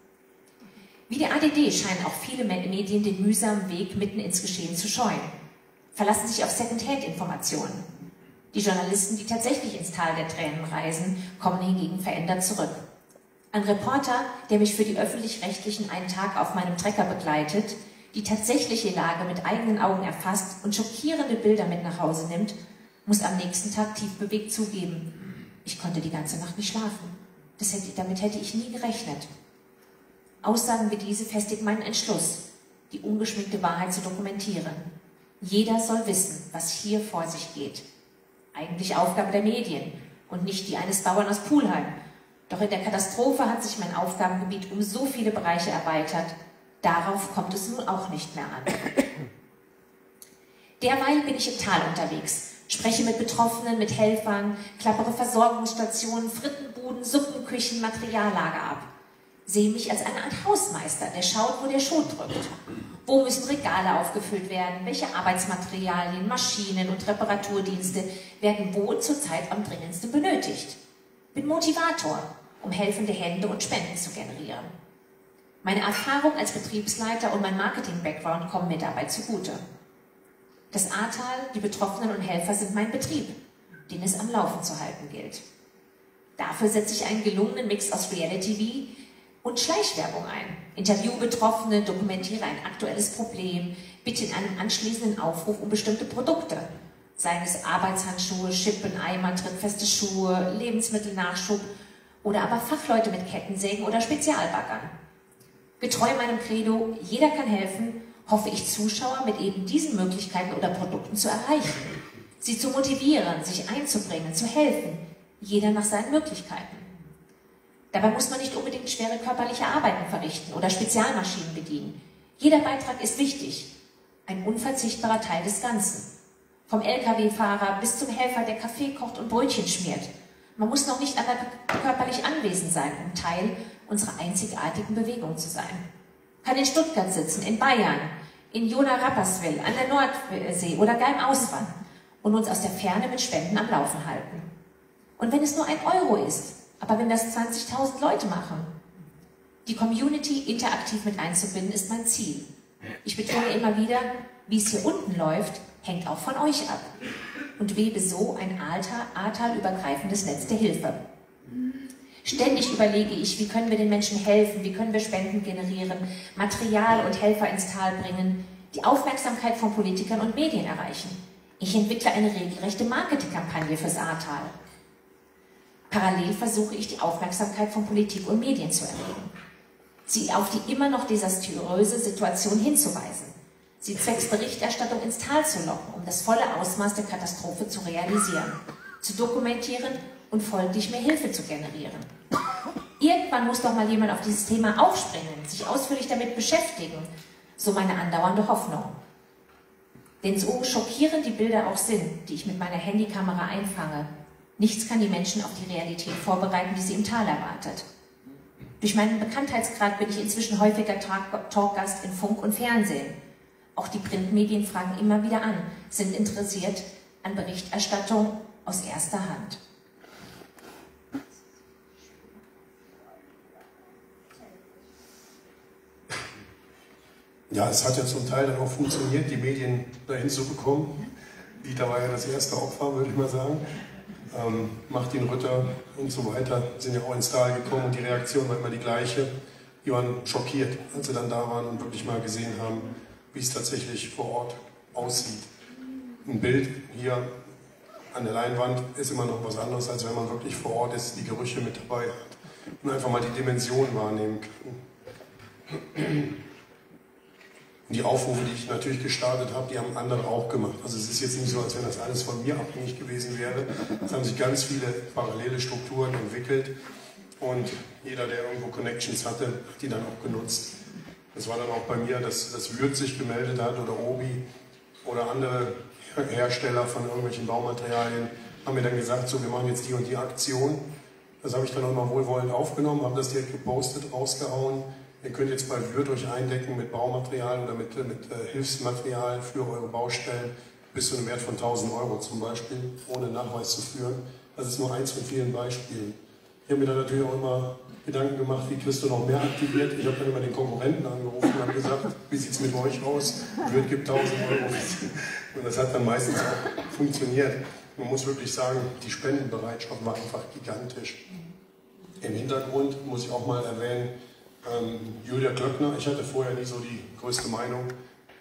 Wie der ADD scheinen auch viele Medien den mühsamen Weg mitten ins Geschehen zu scheuen, verlassen sich auf Second-Hand-Informationen. Die Journalisten, die tatsächlich ins Tal der Tränen reisen, kommen hingegen verändert zurück. Ein Reporter, der mich für die Öffentlich-Rechtlichen einen Tag auf meinem Trecker begleitet, die tatsächliche Lage mit eigenen Augen erfasst und schockierende Bilder mit nach Hause nimmt, muss am nächsten Tag tief bewegt zugeben: Ich konnte die ganze Nacht nicht schlafen. Damit hätte ich nie gerechnet. Aussagen wie diese festigen meinen Entschluss, die ungeschminkte Wahrheit zu dokumentieren. Jeder soll wissen, was hier vor sich geht. Eigentlich Aufgabe der Medien und nicht die eines Bauern aus Pulheim. Doch in der Katastrophe hat sich mein Aufgabengebiet um so viele Bereiche erweitert. Darauf kommt es nun auch nicht mehr an. Derweil bin ich im Tal unterwegs, spreche mit Betroffenen, mit Helfern, klappere Versorgungsstationen, Frittenbuden, Suppenküchen, Materiallager ab. Sehe mich als eine Art Hausmeister, der schaut, wo der Schuh drückt. Wo müssen Regale aufgefüllt werden? Welche Arbeitsmaterialien, Maschinen und Reparaturdienste werden wo und zurzeit am dringendsten benötigt? Bin Motivator, um helfende Hände und Spenden zu generieren. Meine Erfahrung als Betriebsleiter und mein Marketing-Background kommen mir dabei zugute. Das Ahrtal, die Betroffenen und Helfer sind mein Betrieb, den es am Laufen zu halten gilt. Dafür setze ich einen gelungenen Mix aus Reality-TV und Schleichwerbung ein. Interview Betroffene, dokumentiere ein aktuelles Problem, bitte in einem anschließenden Aufruf um bestimmte Produkte. Seien es Arbeitshandschuhe, Schippen, Eimer, trittfeste Schuhe, Lebensmittelnachschub oder aber Fachleute mit Kettensägen oder Spezialbaggern. Getreu meinem Credo, jeder kann helfen, hoffe ich, Zuschauer mit eben diesen Möglichkeiten oder Produkten zu erreichen. Sie zu motivieren, sich einzubringen, zu helfen, jeder nach seinen Möglichkeiten. Dabei muss man nicht unbedingt schwere körperliche Arbeiten verrichten oder Spezialmaschinen bedienen. Jeder Beitrag ist wichtig, ein unverzichtbarer Teil des Ganzen. Vom Lkw-Fahrer bis zum Helfer, der Kaffee kocht und Brötchen schmiert. Man muss noch nicht einmal körperlich anwesend sein, um Teil unserer einzigartigen Bewegung zu sein. Kann in Stuttgart sitzen, in Bayern, in Jona-Rapperswil, an der Nordsee oder gar im Ausland und uns aus der Ferne mit Spenden am Laufen halten. Und wenn es nur 1 Euro ist, aber wenn das 20.000 Leute machen, die Community interaktiv mit einzubinden, ist mein Ziel. Ich betone immer wieder, wie es hier unten läuft, hängt auch von euch ab und webe so ein ahrtalübergreifendes Netz der Hilfe. Ständig überlege ich, wie können wir den Menschen helfen, wie können wir Spenden generieren, Material und Helfer ins Tal bringen, die Aufmerksamkeit von Politikern und Medien erreichen. Ich entwickle eine regelrechte Marketingkampagne fürs Ahrtal. Parallel versuche ich, die Aufmerksamkeit von Politik und Medien zu erregen, sie auf die immer noch desaströse Situation hinzuweisen, sie zwecks Berichterstattung ins Tal zu locken, um das volle Ausmaß der Katastrophe zu realisieren, zu dokumentieren und folglich mehr Hilfe zu generieren. Irgendwann muss doch mal jemand auf dieses Thema aufspringen, sich ausführlich damit beschäftigen, so meine andauernde Hoffnung. Denn so schockierend die Bilder auch sind, die ich mit meiner Handykamera einfange, nichts kann die Menschen auf die Realität vorbereiten, die sie im Tal erwartet. Durch meinen Bekanntheitsgrad bin ich inzwischen häufiger Talkgast in Funk und Fernsehen. Auch die Printmedien fragen immer wieder an, sind interessiert an Berichterstattung aus erster Hand. Ja, es hat ja zum Teil dann auch funktioniert, die Medien dahin zu bekommen. Dieter war ja das erste Opfer, würde ich mal sagen. Martin Rütter und so weiter sind ja auch ins Tal gekommen und die Reaktion war immer die gleiche. Die waren schockiert, als sie dann da waren und wirklich mal gesehen haben, wie es tatsächlich vor Ort aussieht. Ein Bild hier an der Leinwand ist immer noch was anderes, als wenn man wirklich vor Ort ist, die Gerüche mit dabei hat und einfach mal die Dimension wahrnehmen kann. Die Aufrufe, die ich natürlich gestartet habe, die haben andere auch gemacht. Also es ist jetzt nicht so, als wenn das alles von mir abhängig gewesen wäre. Es haben sich ganz viele parallele Strukturen entwickelt und jeder, der irgendwo Connections hatte, hat die dann auch genutzt. Das war dann auch bei mir, dass Würth sich gemeldet hat oder Obi oder andere Hersteller von irgendwelchen Baumaterialien haben mir dann gesagt, so, wir machen jetzt die und die Aktion. Das habe ich dann auch mal wohlwollend aufgenommen, habe das direkt gepostet, rausgehauen. Ihr könnt jetzt bei Würth euch eindecken mit Baumaterial oder mit Hilfsmaterial für eure Baustellen bis zu einem Wert von 1000 Euro zum Beispiel, ohne Nachweis zu führen. Das ist nur eins von vielen Beispielen. Ich habe mir dann natürlich auch immer Gedanken gemacht, wie kriegst du noch mehr aktiviert. Ich habe dann immer den Konkurrenten angerufen und habe gesagt, wie sieht es mit euch aus? Würth gibt 1000 Euro. Und das hat dann meistens auch funktioniert. Man muss wirklich sagen, die Spendenbereitschaft war einfach gigantisch. Im Hintergrund muss ich auch mal erwähnen, Julia Klöckner, ich hatte vorher nie so die größte Meinung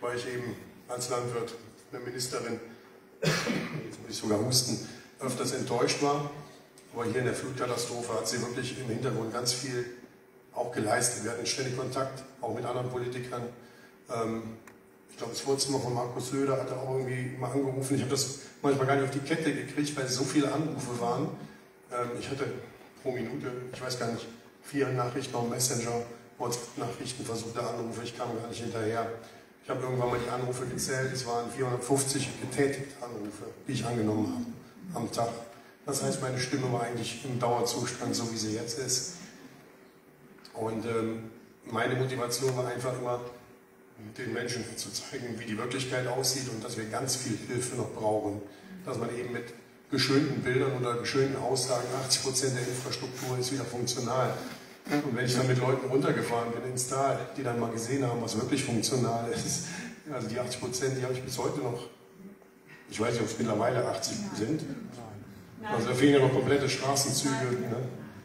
weil ich eben als Landwirt, eine Ministerin, jetzt muss ich sogar husten, öfters enttäuscht war. Aber hier in der Flutkatastrophe hat sie wirklich im Hintergrund ganz viel auch geleistet. Wir hatten ständig Kontakt, auch mit anderen Politikern. Ich glaube, das Vorzimmer von Markus Söder hatte auch irgendwie mal angerufen. Ich habe das manchmal gar nicht auf die Kette gekriegt, weil so viele Anrufe waren. Ich hatte pro Minute, ich weiß gar nicht, 4 Nachrichten auf Messenger, WhatsApp-Nachrichten, versuchte Anrufe, ich kam gar nicht hinterher. Ich habe irgendwann mal die Anrufe gezählt, es waren 450 getätigte Anrufe, die ich angenommen habe am Tag. Das heißt, meine Stimme war eigentlich im Dauerzustand, so wie sie jetzt ist. Und meine Motivation war einfach immer, den Menschen zu zeigen, wie die Wirklichkeit aussieht und dass wir ganz viel Hilfe noch brauchen. Dass man eben mit geschönten Bildern oder geschönten Aussagen, 80% der Infrastruktur ist wieder funktional. Und wenn ich dann mit Leuten runtergefahren bin ins Tal, die dann mal gesehen haben, was wirklich funktional ist, also die 80%, die habe ich bis heute noch, ich weiß nicht, ob es mittlerweile 80 sind. Also da fehlen ja noch komplette Straßenzüge. Ne?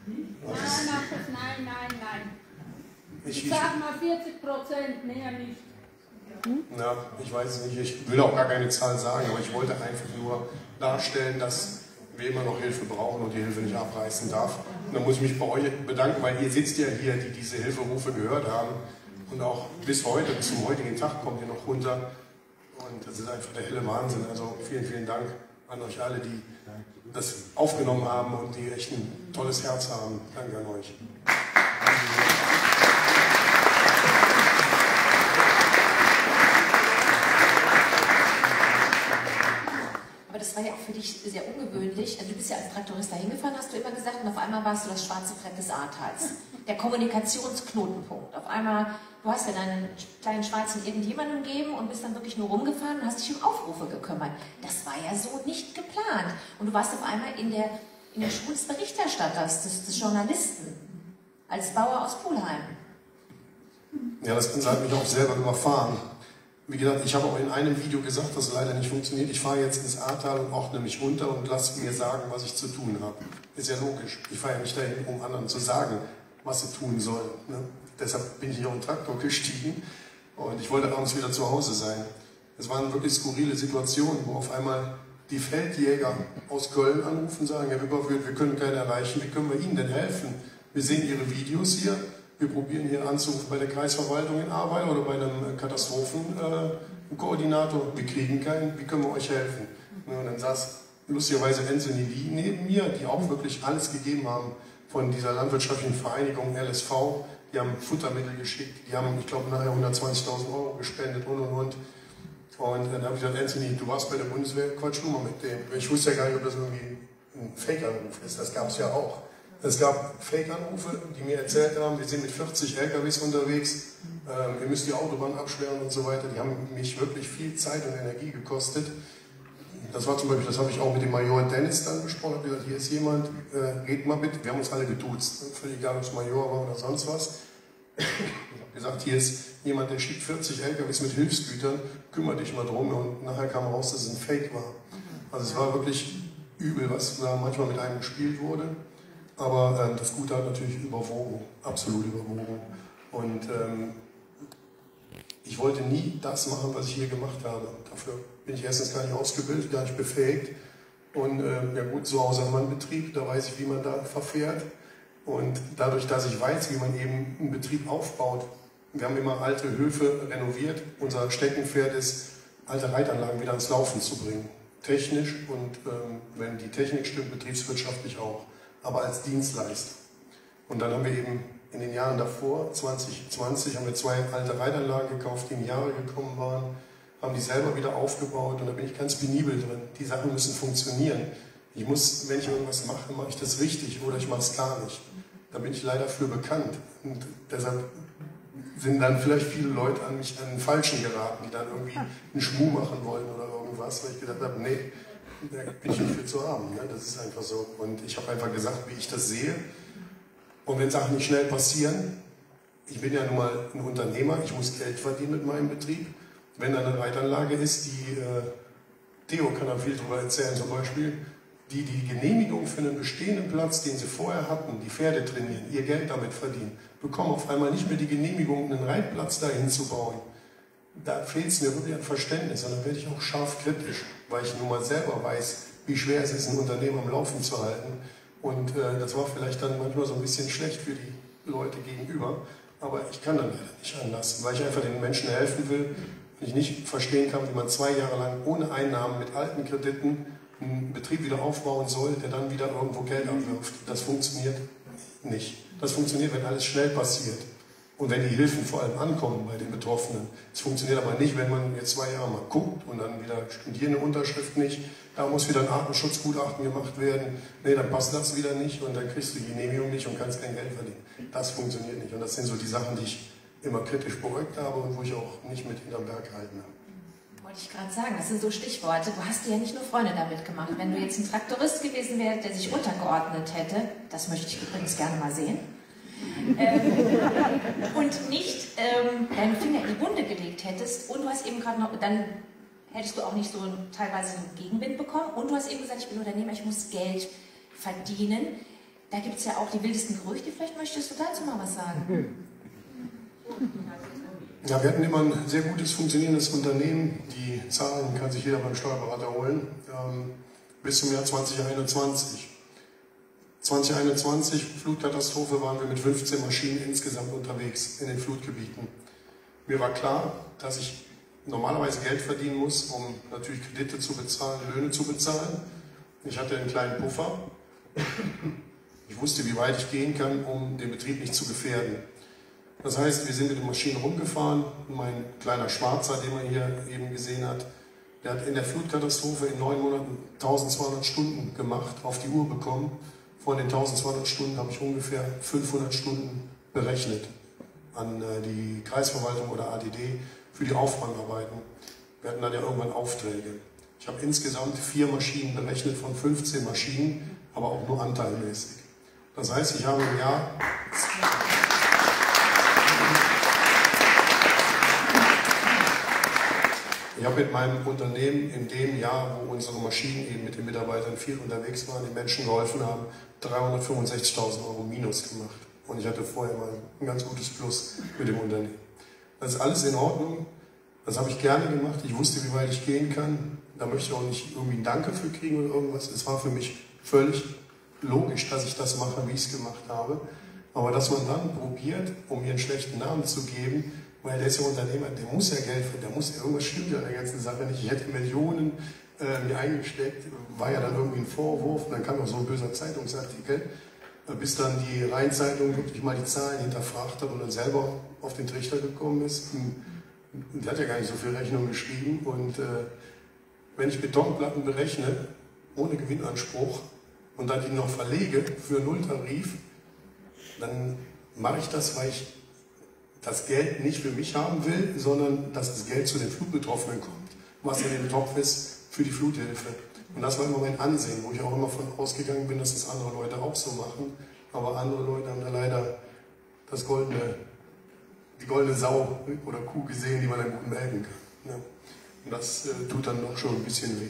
Nein. Ich sag mal 40%, mehr nicht. Na, ich weiß es nicht, ich will auch gar keine Zahl sagen, aber ich wollte einfach nur darstellen, dass wir immer noch Hilfe brauchen und die Hilfe nicht abreißen darf. Und da muss ich mich bei euch bedanken, weil ihr sitzt ja hier, die diese Hilferufe gehört haben. Und auch bis heute, bis zum heutigen Tag kommt ihr noch runter. Und das ist einfach der helle Wahnsinn. Also vielen, vielen Dank an euch alle, die das aufgenommen haben und die echt ein tolles Herz haben. Danke an euch. Aber das war ja auch für dich sehr ungewöhnlich. Also du bist ja als Traktorist da hingefahren, hast du immer gesagt, und auf einmal warst du das schwarze Brett des Ahrtals. Der Kommunikationsknotenpunkt. Auf einmal, du hast ja deinen kleinen Schwarzen irgendjemandem gegeben und bist dann wirklich nur rumgefahren und hast dich um Aufrufe gekümmert. Das war ja so nicht geplant. Und du warst auf einmal in der Schule des Berichterstatters, des Journalisten, als Bauer aus Pulheim. Ja, das Ganze hat mich auch selber überfahren. Wie gesagt, ich habe auch in einem Video gesagt, dass es leider nicht funktioniert. Ich fahre jetzt ins Ahrtal und ordne mich unter und lasse mir sagen, was ich zu tun habe. Ist ja logisch. Ich fahre ja nicht dahin, um anderen zu sagen, was sie tun sollen. Ne? Deshalb bin ich hier auf den Traktor gestiegen und ich wollte abends wieder zu Hause sein. Es waren wirklich skurrile Situationen, wo auf einmal die Feldjäger aus Köln anrufen und sagen, Herr Wipperfürth, wir können keinen erreichen, wie können wir Ihnen denn helfen? Wir sehen Ihre Videos hier. Wir probieren hier anzurufen bei der Kreisverwaltung in Ahrweiler oder bei einem Katastrophenkoordinator. Wir kriegen keinen, wie können wir euch helfen? Und dann saß lustigerweise Anthony Lee neben mir, die auch wirklich alles gegeben haben von dieser landwirtschaftlichen Vereinigung LSV. Die haben Futtermittel geschickt, die haben, ich glaube, nachher 120.000 € gespendet und. Und dann habe ich gesagt, Anthony, du warst bei der Bundeswehr, quatsch nur mal mit dem. Ich wusste ja gar nicht, ob das irgendwie ein Fake-Anruf ist, das gab es ja auch. Es gab Fake-Anrufe, die mir erzählt haben, wir sind mit 40 LKWs unterwegs, ihr müsst die Autobahn absperren und so weiter. Die haben mich wirklich viel Zeit und Energie gekostet. Das war zum Beispiel, das habe ich auch mit dem Major Dennis dann besprochen. Ich habe gesagt, hier ist jemand, red mal mit. Wir haben uns alle geduzt, völlig egal, ob es Major war oder sonst was. Ich habe gesagt, hier ist jemand, der schickt 40 LKWs mit Hilfsgütern, kümmere dich mal drum. Und nachher kam raus, dass es ein Fake war. Also es war wirklich übel, was da manchmal mit einem gespielt wurde. Aber das Gute hat natürlich überwogen, absolut überwogen. Und ich wollte nie das machen, was ich hier gemacht habe. Dafür bin ich erstens gar nicht ausgebildet, gar nicht befähigt. Und ja gut, zu Hause haben wir einen Betrieb, da weiß ich, wie man da verfährt. Und dadurch, dass ich weiß, wie man eben einen Betrieb aufbaut, wir haben immer alte Höfe renoviert. Unser Steckenpferd ist, alte Reitanlagen wieder ans Laufen zu bringen. Technisch und wenn die Technik stimmt, betriebswirtschaftlich auch. Aber als Dienstleister. Und dann haben wir eben in den Jahren davor, 2020, haben wir 2 alte Reitanlagen gekauft, die in Jahre gekommen waren, haben die selber wieder aufgebaut und da bin ich ganz penibel drin. Die Sachen müssen funktionieren. Ich muss, wenn ich irgendwas mache, mache ich das richtig oder ich mache es gar nicht. Da bin ich leider für bekannt. Und deshalb sind dann vielleicht viele Leute an mich an den Falschen geraten, die dann irgendwie einen Schmuh machen wollen oder irgendwas, weil ich gedacht habe, nee, da bin ich nicht für zu haben. Ne? Das ist einfach so. Und ich habe einfach gesagt, wie ich das sehe. Und wenn Sachen nicht schnell passieren, ich bin ja nun mal ein Unternehmer, ich muss Geld verdienen mit meinem Betrieb. Wenn da eine Reitanlage ist, die, Theo kann da viel darüber erzählen, zum Beispiel, die Genehmigung für einen bestehenden Platz, den sie vorher hatten, die Pferde trainieren, ihr Geld damit verdienen, bekommen auf einmal nicht mehr die Genehmigung, einen Reitplatz dahin zu bauen. da fehlt es mir wirklich an Verständnis und dann werde ich auch scharf kritisch, weil ich nun mal selber weiß, wie schwer es ist, ein Unternehmen am Laufen zu halten. Und das war vielleicht dann manchmal so ein bisschen schlecht für die Leute gegenüber, aber ich kann dann leider nicht anders, weil ich einfach den Menschen helfen will und ich nicht verstehen kann, wie man 2 Jahre lang ohne Einnahmen mit alten Krediten einen Betrieb wieder aufbauen soll, der dann wieder irgendwo Geld abwirft. Das funktioniert nicht. Das funktioniert, wenn alles schnell passiert. Und wenn die Hilfen vor allem ankommen bei den Betroffenen. Es funktioniert aber nicht, wenn man jetzt 2 Jahre mal guckt und dann wieder stimmt hier eine Unterschrift nicht, da muss wieder ein Artenschutzgutachten gemacht werden, nee, dann passt das wieder nicht und dann kriegst du die Genehmigung nicht und kannst kein Geld verdienen. Das funktioniert nicht und das sind so die Sachen, die ich immer kritisch beäugt habe und wo ich auch nicht mit hinterm Berg gehalten habe. Wollte ich gerade sagen, das sind so Stichworte. Du hast dir ja nicht nur Freunde damit gemacht. Wenn du jetzt ein Traktorist gewesen wärst, der sich untergeordnet hätte, das möchte ich übrigens gerne mal sehen, und nicht deinen Finger in die Wunde gelegt hättest und du hast eben gerade noch, dann hättest du auch nicht so teilweise einen Gegenwind bekommen und du hast eben gesagt, ich bin Unternehmer, ich muss Geld verdienen. Da gibt es ja auch die wildesten Gerüchte, vielleicht möchtest du dazu mal was sagen. Ja, wir hatten immer ein sehr gutes, funktionierendes Unternehmen. Die Zahlen kann sich jeder beim Steuerberater holen. Bis zum Jahr 2021. 2021, Flutkatastrophe, waren wir mit 15 Maschinen insgesamt unterwegs in den Flutgebieten. Mir war klar, dass ich normalerweise Geld verdienen muss, um natürlich Kredite zu bezahlen, Löhne zu bezahlen. Ich hatte einen kleinen Puffer. Ich wusste, wie weit ich gehen kann, um den Betrieb nicht zu gefährden. Das heißt, wir sind mit den Maschinen rumgefahren. Mein kleiner Schwarzer, den man hier eben gesehen hat, der hat in der Flutkatastrophe in 9 Monaten 1200 Stunden gemacht, auf die Uhr bekommen. Von den 1200 Stunden habe ich ungefähr 500 Stunden berechnet an die Kreisverwaltung oder ADD für die Aufräumarbeiten. Wir hatten dann ja irgendwann Aufträge. Ich habe insgesamt 4 Maschinen berechnet von 15 Maschinen, aber auch nur anteilmäßig. Das heißt, ich habe im Jahr... Ich habe mit meinem Unternehmen in dem Jahr, wo unsere Maschinen eben mit den Mitarbeitern viel unterwegs waren, den Menschen geholfen haben, 365.000 € minus gemacht. Und ich hatte vorher mal ein ganz gutes Plus mit dem Unternehmen. Das ist alles in Ordnung. Das habe ich gerne gemacht. Ich wusste, wie weit ich gehen kann. Da möchte ich auch nicht irgendwie ein Danke für kriegen oder irgendwas. Es war für mich völlig logisch, dass ich das mache, wie ich es gemacht habe. Aber dass man dann probiert, um mir einen schlechten Namen zu geben, weil der ist ja Unternehmer, der muss ja Geld verdienen, der muss ja, irgendwas stimmt ja an der ganzen Sache nicht. Ich hätte Millionen mir eingesteckt, war ja dann irgendwie ein Vorwurf, und dann kam noch so ein böser Zeitungsartikel, bis dann die Rheinzeitung wirklich mal die Zahlen hinterfragt hat und dann selber auf den Trichter gekommen ist. Und der hat ja gar nicht so viel Rechnung geschrieben. Und wenn ich Betonplatten berechne, ohne Gewinnanspruch, und dann die noch verlege für Nulltarif, dann mache ich das, weil ich das Geld nicht für mich haben will, sondern dass das Geld zu den Flutbetroffenen kommt, was in dem Topf ist für die Fluthilfe. Und das war immer mein Ansehen, wo ich auch immer von ausgegangen bin, dass das andere Leute auch so machen. Aber andere Leute haben da leider die goldene Sau oder Kuh gesehen, die man dann gut melken kann. Ja. Und das tut dann doch schon ein bisschen weh.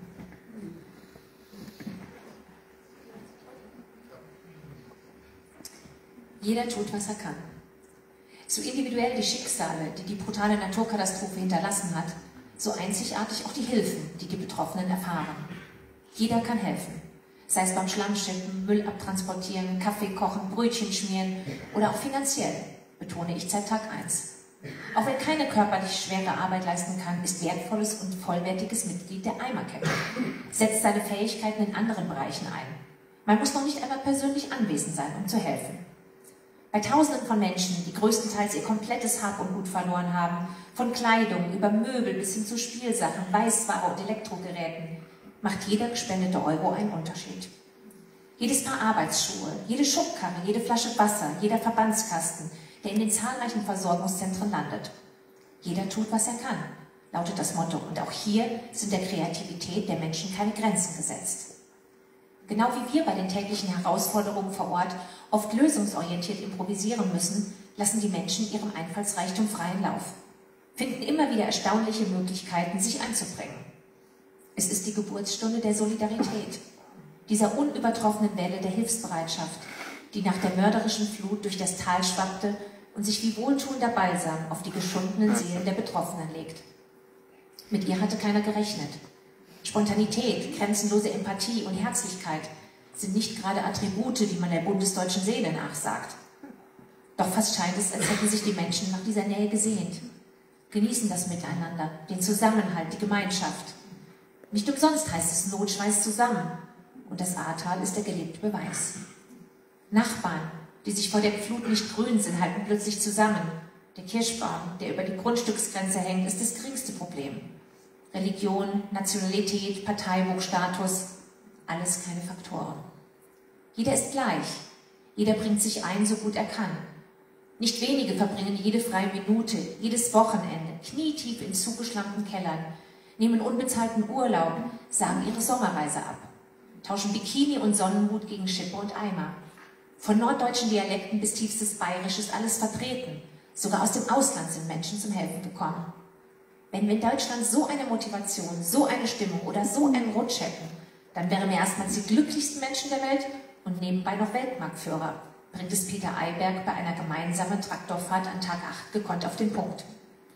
Jeder tut, was er kann. So individuell die Schicksale, die die brutale Naturkatastrophe hinterlassen hat, so einzigartig auch die Hilfen, die die Betroffenen erfahren. Jeder kann helfen, sei es beim Schlammschippen, Müll abtransportieren, Kaffee kochen, Brötchen schmieren oder auch finanziell, betone ich seit Tag 1. Auch wer keine körperlich schwere Arbeit leisten kann, ist wertvolles und vollwertiges Mitglied der Eimerkette, setzt seine Fähigkeiten in anderen Bereichen ein. Man muss noch nicht einmal persönlich anwesend sein, um zu helfen. Bei Tausenden von Menschen, die größtenteils ihr komplettes Hab und Gut verloren haben, von Kleidung über Möbel bis hin zu Spielsachen, Weißware und Elektrogeräten, macht jeder gespendete Euro einen Unterschied. Jedes Paar Arbeitsschuhe, jede Schubkarre, jede Flasche Wasser, jeder Verbandskasten, der in den zahlreichen Versorgungszentren landet. Jeder tut, was er kann, lautet das Motto. Und auch hier sind der Kreativität der Menschen keine Grenzen gesetzt. Genau wie wir bei den täglichen Herausforderungen vor Ort oft lösungsorientiert improvisieren müssen, lassen die Menschen ihrem Einfallsreichtum freien Lauf, finden immer wieder erstaunliche Möglichkeiten, sich einzubringen. Es ist die Geburtsstunde der Solidarität, dieser unübertroffenen Welle der Hilfsbereitschaft, die nach der mörderischen Flut durch das Tal schwappte und sich wie wohltuender Balsam auf die geschundenen Seelen der Betroffenen legt. Mit ihr hatte keiner gerechnet. Spontanität, grenzenlose Empathie und Herzlichkeit sind nicht gerade Attribute, die man der bundesdeutschen Seele nachsagt. Doch fast scheint es, als hätten sich die Menschen nach dieser Nähe gesehnt. Genießen das Miteinander, den Zusammenhalt, die Gemeinschaft. Nicht umsonst heißt es Not schweißt zusammen. Und das Ahrtal ist der gelebte Beweis. Nachbarn, die sich vor der Flut nicht grün sind, halten plötzlich zusammen. Der Kirschbaum, der über die Grundstücksgrenze hängt, ist das geringste Problem. Religion, Nationalität, Parteibuch, Status, alles keine Faktoren. Jeder ist gleich. Jeder bringt sich ein, so gut er kann. Nicht wenige verbringen jede freie Minute, jedes Wochenende, knietief in zugeschlammten Kellern, nehmen unbezahlten Urlaub, sagen ihre Sommerreise ab, tauschen Bikini und Sonnenhut gegen Schippe und Eimer. Von norddeutschen Dialekten bis tiefstes Bayerisch ist alles vertreten. Sogar aus dem Ausland sind Menschen zum Helfen gekommen. Wenn wir in Deutschland so eine Motivation, so eine Stimmung oder so einen Rutsch hätten, dann wären wir erstmals die glücklichsten Menschen der Welt und nebenbei noch Weltmarktführer, bringt es Peter Eiberg bei einer gemeinsamen Traktorfahrt an Tag 8 gekonnt auf den Punkt.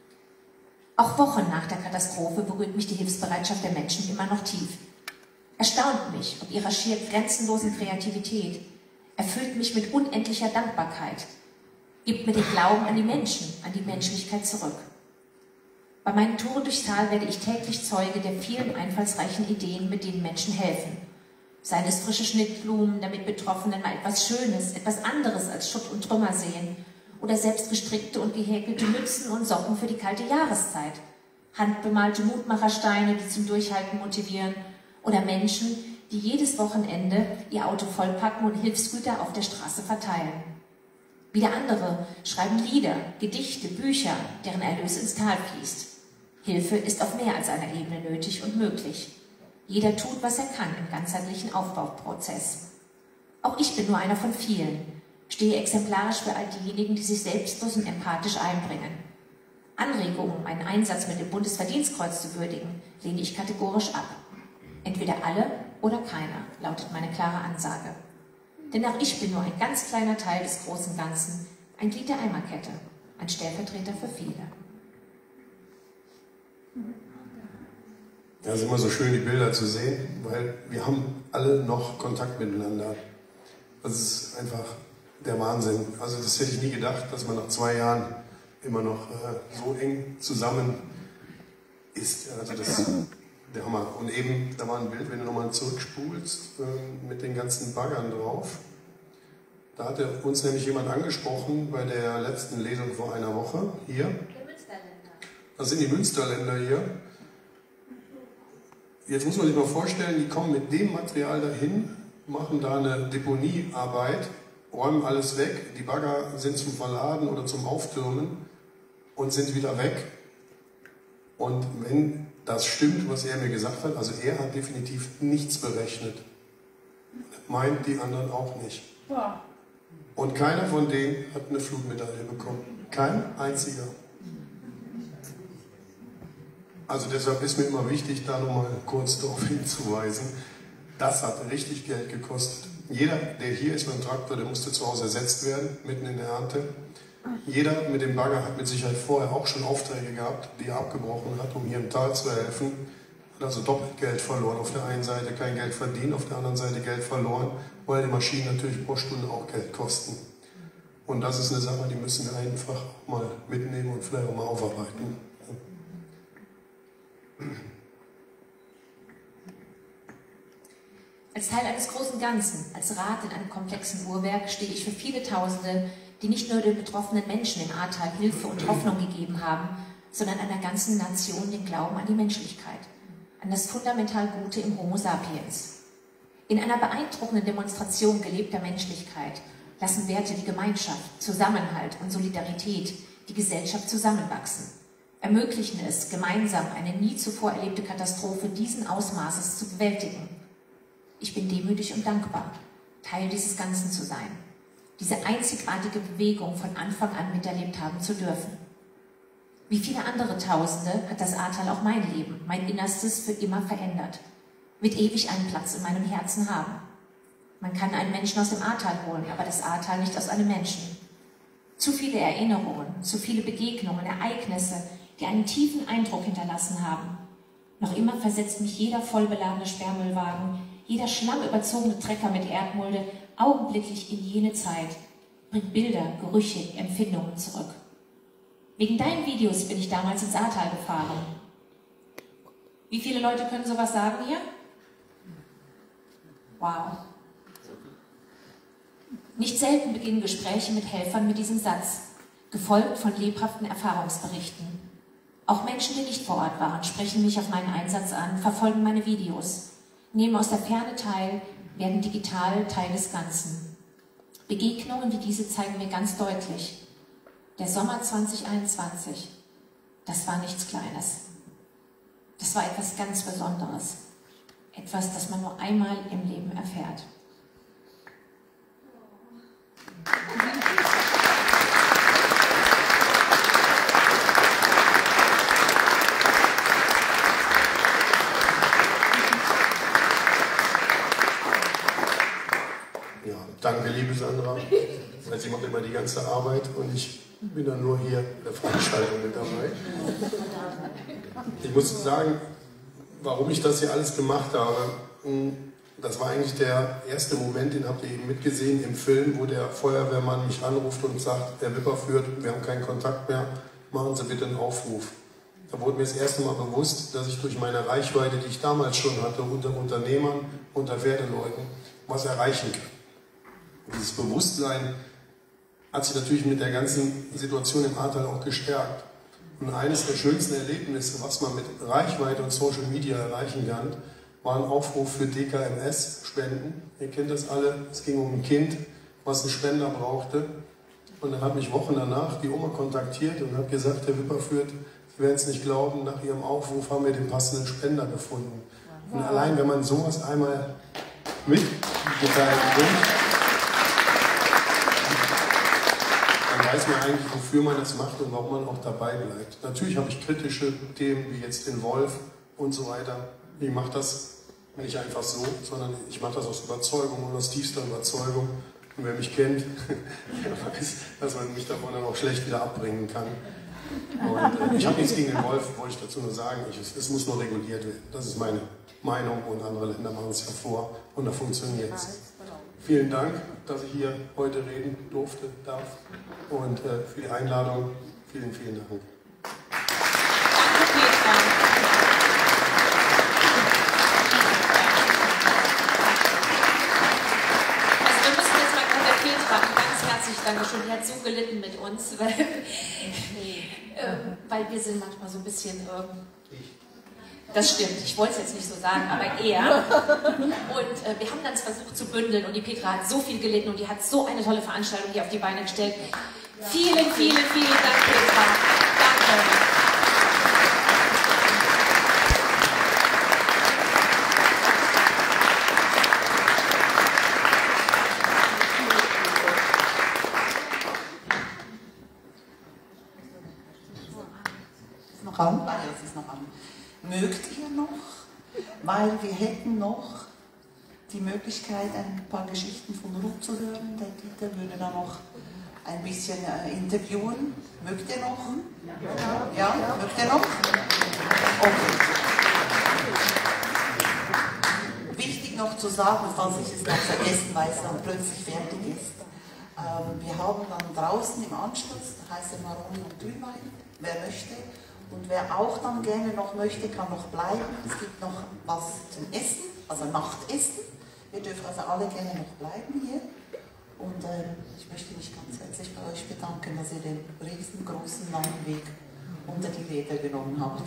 Auch Wochen nach der Katastrophe berührt mich die Hilfsbereitschaft der Menschen immer noch tief. Erstaunt mich ob ihrer schier grenzenlosen Kreativität, erfüllt mich mit unendlicher Dankbarkeit, gibt mir den Glauben an die Menschen, an die Menschlichkeit zurück. Bei meinen Touren durchs Tal werde ich täglich Zeuge der vielen einfallsreichen Ideen, mit denen Menschen helfen. Seien es frische Schnittblumen, damit Betroffene mal etwas Schönes, etwas anderes als Schutt und Trümmer sehen, oder selbst gestrickte und gehäkelte Mützen und Socken für die kalte Jahreszeit, handbemalte Mutmachersteine, die zum Durchhalten motivieren, oder Menschen, die jedes Wochenende ihr Auto vollpacken und Hilfsgüter auf der Straße verteilen. Wieder andere schreiben Lieder, Gedichte, Bücher, deren Erlös ins Tal fließt. Hilfe ist auf mehr als einer Ebene nötig und möglich. Jeder tut, was er kann im ganzheitlichen Aufbauprozess. Auch ich bin nur einer von vielen, stehe exemplarisch für all diejenigen, die sich selbstlos und empathisch einbringen. Anregungen, meinen Einsatz mit dem Bundesverdienstkreuz zu würdigen, lehne ich kategorisch ab. Entweder alle oder keiner, lautet meine klare Ansage. Denn auch ich bin nur ein ganz kleiner Teil des großen Ganzen, ein Glied der Eimerkette, ein Stellvertreter für viele. Ja, es ist immer so schön, die Bilder zu sehen, weil wir haben alle noch Kontakt miteinander. Das ist einfach der Wahnsinn. Also das hätte ich nie gedacht, dass man nach 2 Jahren immer noch so eng zusammen ist. Also das ist der Hammer. Und eben, da war ein Bild, wenn du nochmal zurückspulst, mit den ganzen Baggern drauf. Da hatte uns nämlich jemand angesprochen bei der letzten Lesung vor einer Woche hier. Die Münsterländer. Das sind die Münsterländer hier. Jetzt muss man sich mal vorstellen, die kommen mit dem Material dahin, machen da eine Deponiearbeit, räumen alles weg, die Bagger sind zum Verladen oder zum Auftürmen und sind wieder weg. Und wenn das stimmt, was er mir gesagt hat, also er hat definitiv nichts berechnet, meint die anderen auch nicht. Und keiner von denen hat eine Flugmedaille bekommen. Kein einziger. Also deshalb ist mir immer wichtig, da nochmal kurz darauf hinzuweisen, das hat richtig Geld gekostet. Jeder, der hier ist mit dem Traktor, der musste zu Hause ersetzt werden, mitten in der Ernte. Jeder mit dem Bagger hat mit Sicherheit vorher auch schon Aufträge gehabt, die er abgebrochen hat, um hier im Tal zu helfen. Hat also doppelt Geld verloren. Auf der einen Seite kein Geld verdient, auf der anderen Seite Geld verloren, weil die Maschinen natürlich pro Stunde auch Geld kosten. Und das ist eine Sache, die müssen wir einfach mal mitnehmen und vielleicht auch mal aufarbeiten. Als Teil eines großen Ganzen, als Rad in einem komplexen Uhrwerk stehe ich für viele Tausende, die nicht nur den betroffenen Menschen im Ahrtal Hilfe und Hoffnung gegeben haben, sondern einer ganzen Nation den Glauben an die Menschlichkeit, an das fundamental Gute im Homo sapiens. In einer beeindruckenden Demonstration gelebter Menschlichkeit lassen Werte wie Gemeinschaft, Zusammenhalt und Solidarität die Gesellschaft zusammenwachsen, ermöglichen es, gemeinsam eine nie zuvor erlebte Katastrophe diesen Ausmaßes zu bewältigen. Ich bin demütig und dankbar, Teil dieses Ganzen zu sein, diese einzigartige Bewegung von Anfang an miterlebt haben zu dürfen. Wie viele andere Tausende hat das Ahrtal auch mein Leben, mein Innerstes für immer verändert, wird ewig einen Platz in meinem Herzen haben. Man kann einen Menschen aus dem Ahrtal holen, aber das Ahrtal nicht aus einem Menschen. Zu viele Erinnerungen, zu viele Begegnungen, Ereignisse, die einen tiefen Eindruck hinterlassen haben. Noch immer versetzt mich jeder vollbeladene Sperrmüllwagen, jeder schlammüberzogene Trecker mit Erdmulde augenblicklich in jene Zeit, bringt Bilder, Gerüche, Empfindungen zurück. Wegen deinen Videos bin ich damals ins Ahrtal gefahren. Wie viele Leute können sowas sagen hier? Wow. Nicht selten beginnen Gespräche mit Helfern mit diesem Satz, gefolgt von lebhaften Erfahrungsberichten. Auch Menschen, die nicht vor Ort waren, sprechen mich auf meinen Einsatz an, verfolgen meine Videos, nehmen aus der Ferne teil, werden digital Teil des Ganzen. Begegnungen wie diese zeigen mir ganz deutlich, der Sommer 2021, das war nichts Kleines. Das war etwas ganz Besonderes. Etwas, das man nur einmal im Leben erfährt. Ja, danke, liebe Sandra. Sie macht immer die ganze Arbeit und ich bin dann nur hier in der Veranstaltung mit dabei. Ich muss sagen, warum ich das hier alles gemacht habe, das war eigentlich der erste Moment, den habt ihr eben mitgesehen im Film, wo der Feuerwehrmann mich anruft und sagt, Herr Wipperfürth, wir haben keinen Kontakt mehr, machen Sie bitte einen Aufruf. Da wurde mir das erste Mal bewusst, dass ich durch meine Reichweite, die ich damals schon hatte, unter Unternehmern, unter Pferdeleuten, was erreichen kann. Und dieses Bewusstsein hat sich natürlich mit der ganzen Situation im Ahrtal auch gestärkt. Und eines der schönsten Erlebnisse, was man mit Reichweite und Social Media erreichen kann, war ein Aufruf für DKMS-Spenden. Ihr kennt das alle, es ging um ein Kind, was einen Spender brauchte. Und dann hat mich Wochen danach die Oma kontaktiert und hat gesagt, Herr Wipperfürth, Sie werden es nicht glauben, nach Ihrem Aufruf haben wir den passenden Spender gefunden. Und allein, wenn man sowas einmal mitgeteilt bringt, dann weiß man eigentlich, wofür man das macht und warum man auch dabei bleibt. Natürlich habe ich kritische Themen, wie jetzt den Wolf und so weiter. Ich mache das nicht einfach so, sondern ich mache das aus Überzeugung und aus tiefster Überzeugung. Und wer mich kennt, der weiß, dass man mich davon dann auch schlecht wieder abbringen kann. Und ich habe nichts gegen den Wolf, wollte ich dazu nur sagen. Es muss nur reguliert werden. Das ist meine Meinung und andere Länder machen es ja vor und da funktioniert es. Vielen Dank, dass ich hier heute reden darf und für die Einladung. Vielen, vielen Dank. Dankeschön, die hat so gelitten mit uns, weil wir sind manchmal so ein bisschen, das stimmt, ich wollte es jetzt nicht so sagen, aber eher. Und wir haben dann versucht zu bündeln und die Petra hat so viel gelitten und die hat so eine tolle Veranstaltung hier auf die Beine gestellt. Vielen, vielen, vielen Dank, Petra. Danke. Raum, jetzt ist noch an. Mögt ihr noch? Weil wir hätten noch die Möglichkeit, ein paar Geschichten von Ruth zu hören. Der Dieter würde da noch ein bisschen interviewen. Mögt ihr noch? Ja? Mögt ihr noch? Okay. Wichtig noch zu sagen, falls ich es noch vergessen weiß, dann plötzlich fertig ist. Wir haben dann draußen im Anschluss heiße Maroni und Glühwein, wer möchte. Und wer auch dann gerne noch möchte, kann noch bleiben. Es gibt noch was zum Essen, also Nachtessen. Ihr dürft also alle gerne noch bleiben hier. Und ich möchte mich ganz herzlich bei euch bedanken, dass ihr den riesengroßen langen Weg unter die Räder genommen habt.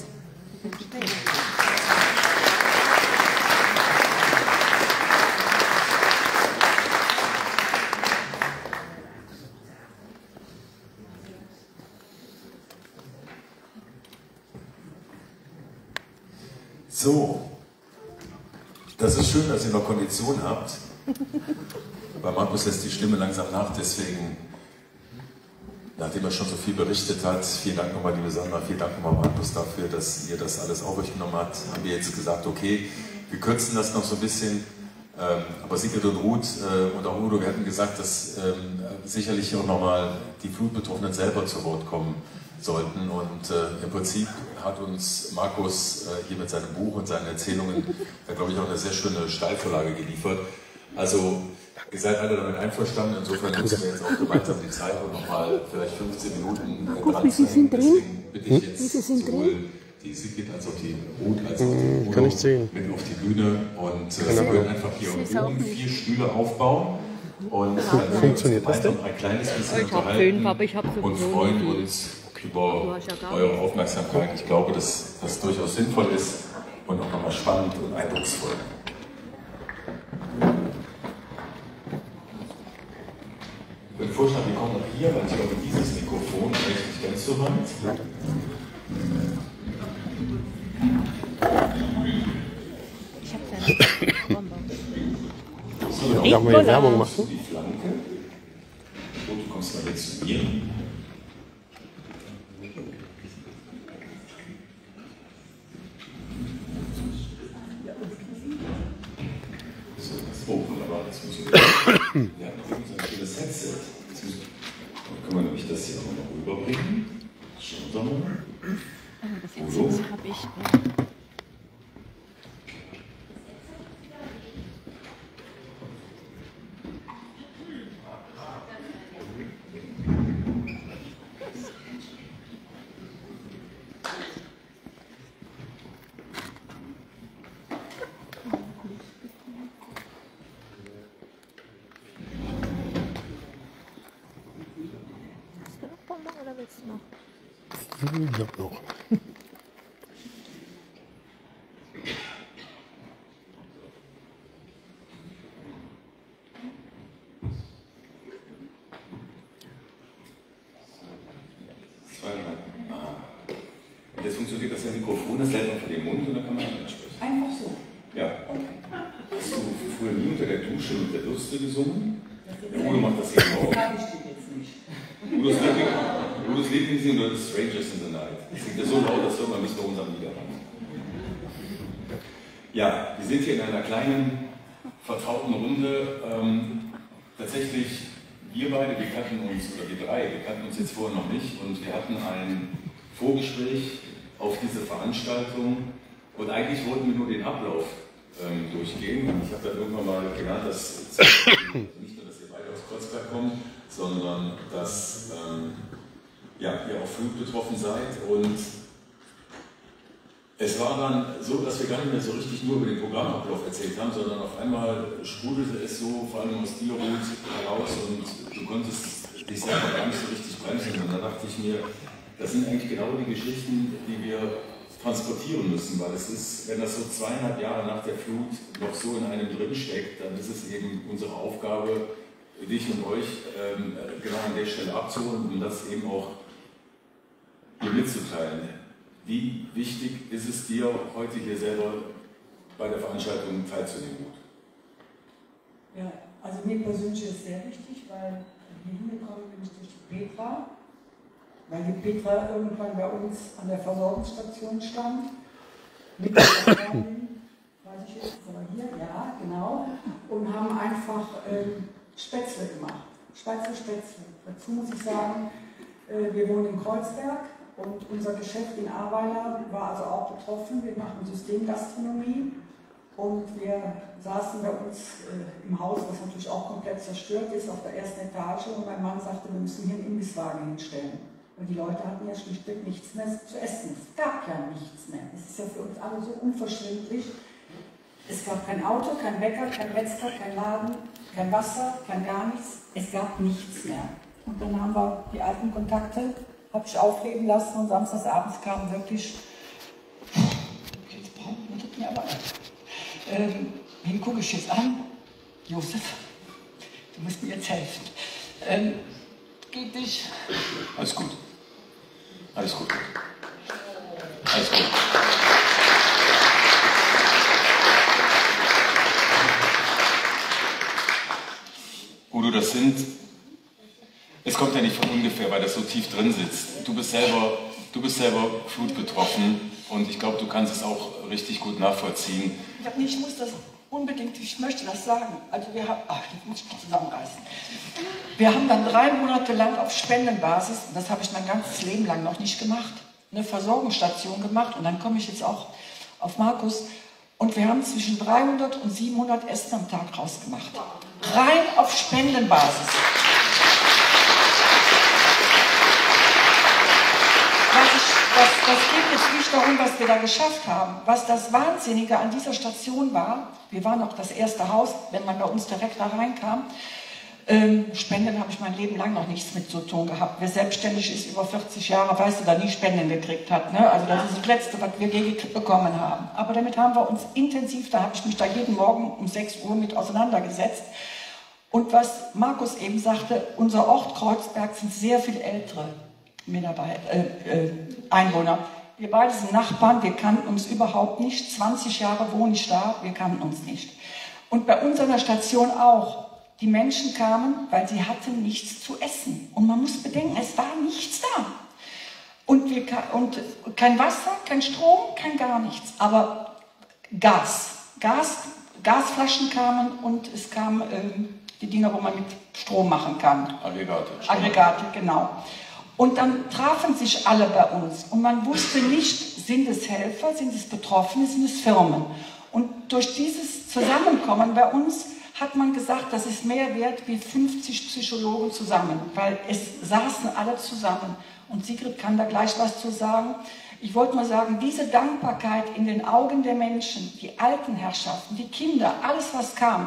So, das ist schön, dass ihr noch Kondition habt. Bei Markus lässt die Stimme langsam nach, deswegen, nachdem er schon so viel berichtet hat, vielen Dank nochmal, liebe Sandra, vielen Dank nochmal, Markus, dafür, dass ihr das alles auf euch genommen habt. Haben wir jetzt gesagt, okay, wir kürzen das noch so ein bisschen. Aber Sigrid und Ruth und auch Udo, wir hatten gesagt, dass sicherlich hier auch nochmal die Flutbetroffenen selber zu Wort kommen sollten. Und im Prinzip hat uns Markus hier mit seinem Buch und seinen Erzählungen, glaube ich, auch eine sehr schöne Steilvorlage geliefert. Also, ihr seid alle damit einverstanden, insofern nutzen wir jetzt auch gemeinsam die Zeit und nochmal vielleicht 15 Minuten dran zu hängen. Deswegen bitte ich jetzt sowohl die Sigrid als auch die Ruth als auch die Udo mit auf die Bühne und wir können einfach hier oben 4 Stühle aufbauen und dann funktioniert das denn? Ein kleines bisschen unterhalten und freuen uns über eure Aufmerksamkeit. Ich glaube, dass das durchaus sinnvoll ist und auch nochmal spannend und eindrucksvoll. Ich würde vorschlagen, wir kommen noch hier, weil ich glaube, dieses Mikrofon reicht nicht ganz so weit. Ich habe seine Bombe. So, darf man hier Werbung machen? Die Flanke. Und du kommst mal jetzt zu mir. So, das wunderbar, das muss ich wieder. Ja, ein schönes Headset. Dann können wir nämlich das hier auch noch rüberbringen. Schauen wir mal. Das Headset habe ich. Oder willst du noch? Ich hab noch. Jetzt funktioniert das ja Mikrofon, das hält man vor dem Mund und dann kann man ansprechen. Einfach so. Ja. Hast du früher nie unter der Dusche mit der Bürste gesungen? Der Udo macht das eben auch. Kann ich den jetzt nicht. Udos Lieblingslied oder Strangers in the Night. Das klingt ja so laut, dass man bis bei uns am Lieder haben. Ja, wir sind hier in einer kleinen, vertrauten Runde. Tatsächlich, wir beide, wir kannten uns, oder wir drei, wir kannten uns jetzt vorher noch nicht und wir hatten ein Vorgespräch auf diese Veranstaltung und eigentlich wollten wir nur den Ablauf durchgehen. Und ich habe dann irgendwann mal gelernt, dass nicht nur, dass ihr beide aus Kreuzberg kommt, sondern dass ja, ihr auch Flut betroffen seid. Und es war dann so, dass wir gar nicht mehr so richtig nur über den Programmablauf erzählt haben, sondern auf einmal sprudelte es so, vor allem aus dir, Ruth, heraus und du konntest dich selber gar nicht so richtig bremsen. Und da dachte ich mir, das sind eigentlich genau die Geschichten, die wir transportieren müssen, weil es ist, wenn das so 2,5 Jahre nach der Flut noch so in einem drinsteckt, dann ist es eben unsere Aufgabe, dich und euch genau an der Stelle abzuholen, um das eben auch dir mitzuteilen. Wie wichtig ist es dir, heute hier selber bei der Veranstaltung teilzunehmen? Ja, also mir persönlich ist es sehr wichtig, weil hier hingekommen bin ich durch die Petra, weil die Petra irgendwann bei uns an der Versorgungsstation stand. Mit der Freundin, weiß ich jetzt, aber hier, ja, genau, und haben einfach Spätzle gemacht, Schweizer Spätzle. Dazu muss ich sagen, wir wohnen in Kreuzberg und unser Geschäft in Ahrweiler war also auch betroffen. Wir machen Systemgastronomie und wir saßen bei uns im Haus, was natürlich auch komplett zerstört ist, auf der ersten Etage und mein Mann sagte, wir müssen hier einen Imbisswagen hinstellen. Und die Leute hatten ja schlichtweg nichts mehr zu essen. Es gab ja nichts mehr. Es ist ja für uns alle so unverständlich. Es gab kein Auto, kein Bäcker, kein Metzger, kein Laden, kein Wasser, kein gar nichts. Es gab nichts mehr. Und dann haben wir die alten Kontakte, habe ich aufleben lassen und samstagsabends kam wirklich, wen gucke ich jetzt an? Josef, du musst mir jetzt helfen. Geht nicht. Alles gut. Alles gut. Alles gut. Udo, das sind, es kommt ja nicht von ungefähr, weil das so tief drin sitzt. Du bist selber flutbetroffen und ich glaube, du kannst es auch richtig gut nachvollziehen. Ich muss das unbedingt, ich möchte das sagen, also wir haben, jetzt muss ich mich zusammenreißen. Wir haben dann 3 Monate lang auf Spendenbasis, und das habe ich mein ganzes Leben lang noch nicht gemacht, eine Versorgungsstation gemacht, und dann komme ich jetzt auch auf Markus, und wir haben zwischen 300 und 700 Essen am Tag rausgemacht. Rein auf Spendenbasis. Das geht jetzt nicht darum, was wir da geschafft haben. Was das Wahnsinnige an dieser Station war, wir waren auch das erste Haus, wenn man bei uns direkt da reinkam. Spenden habe ich mein Leben lang noch nichts mit zu tun gehabt. Wer selbstständig ist über 40 Jahre, weiß, dass er nie Spenden gekriegt hat. Ne? Also das ist das Letzte, was wir je bekommen haben. Aber damit haben wir uns intensiv, da habe ich mich da jeden Morgen um 6 Uhr mit auseinandergesetzt. Und was Markus eben sagte, unser Ort Kreuzberg sind sehr viel ältere Einwohner. Wir beide sind Nachbarn, wir kannten uns überhaupt nicht. 20 Jahre wohne ich da, wir kannten uns nicht. Und bei uns an der Station auch. Die Menschen kamen, weil sie hatten nichts zu essen. Und man muss bedenken, es war nichts da. Und kein Wasser, kein Strom, kein gar nichts. Aber Gasflaschen kamen, und es kamen die Dinger, wo man mit Strom machen kann. Aggregate, genau. Und dann trafen sich alle bei uns. Und man wusste nicht, sind es Helfer, sind es Betroffene, sind es Firmen. Und durch dieses Zusammenkommen bei uns hat man gesagt, das ist mehr wert wie 50 Psychologen zusammen, weil es saßen alle zusammen. Und Sigrid kann da gleich was zu sagen. Ich wollte mal sagen, diese Dankbarkeit in den Augen der Menschen, die alten Herrschaften, die Kinder, alles was kam,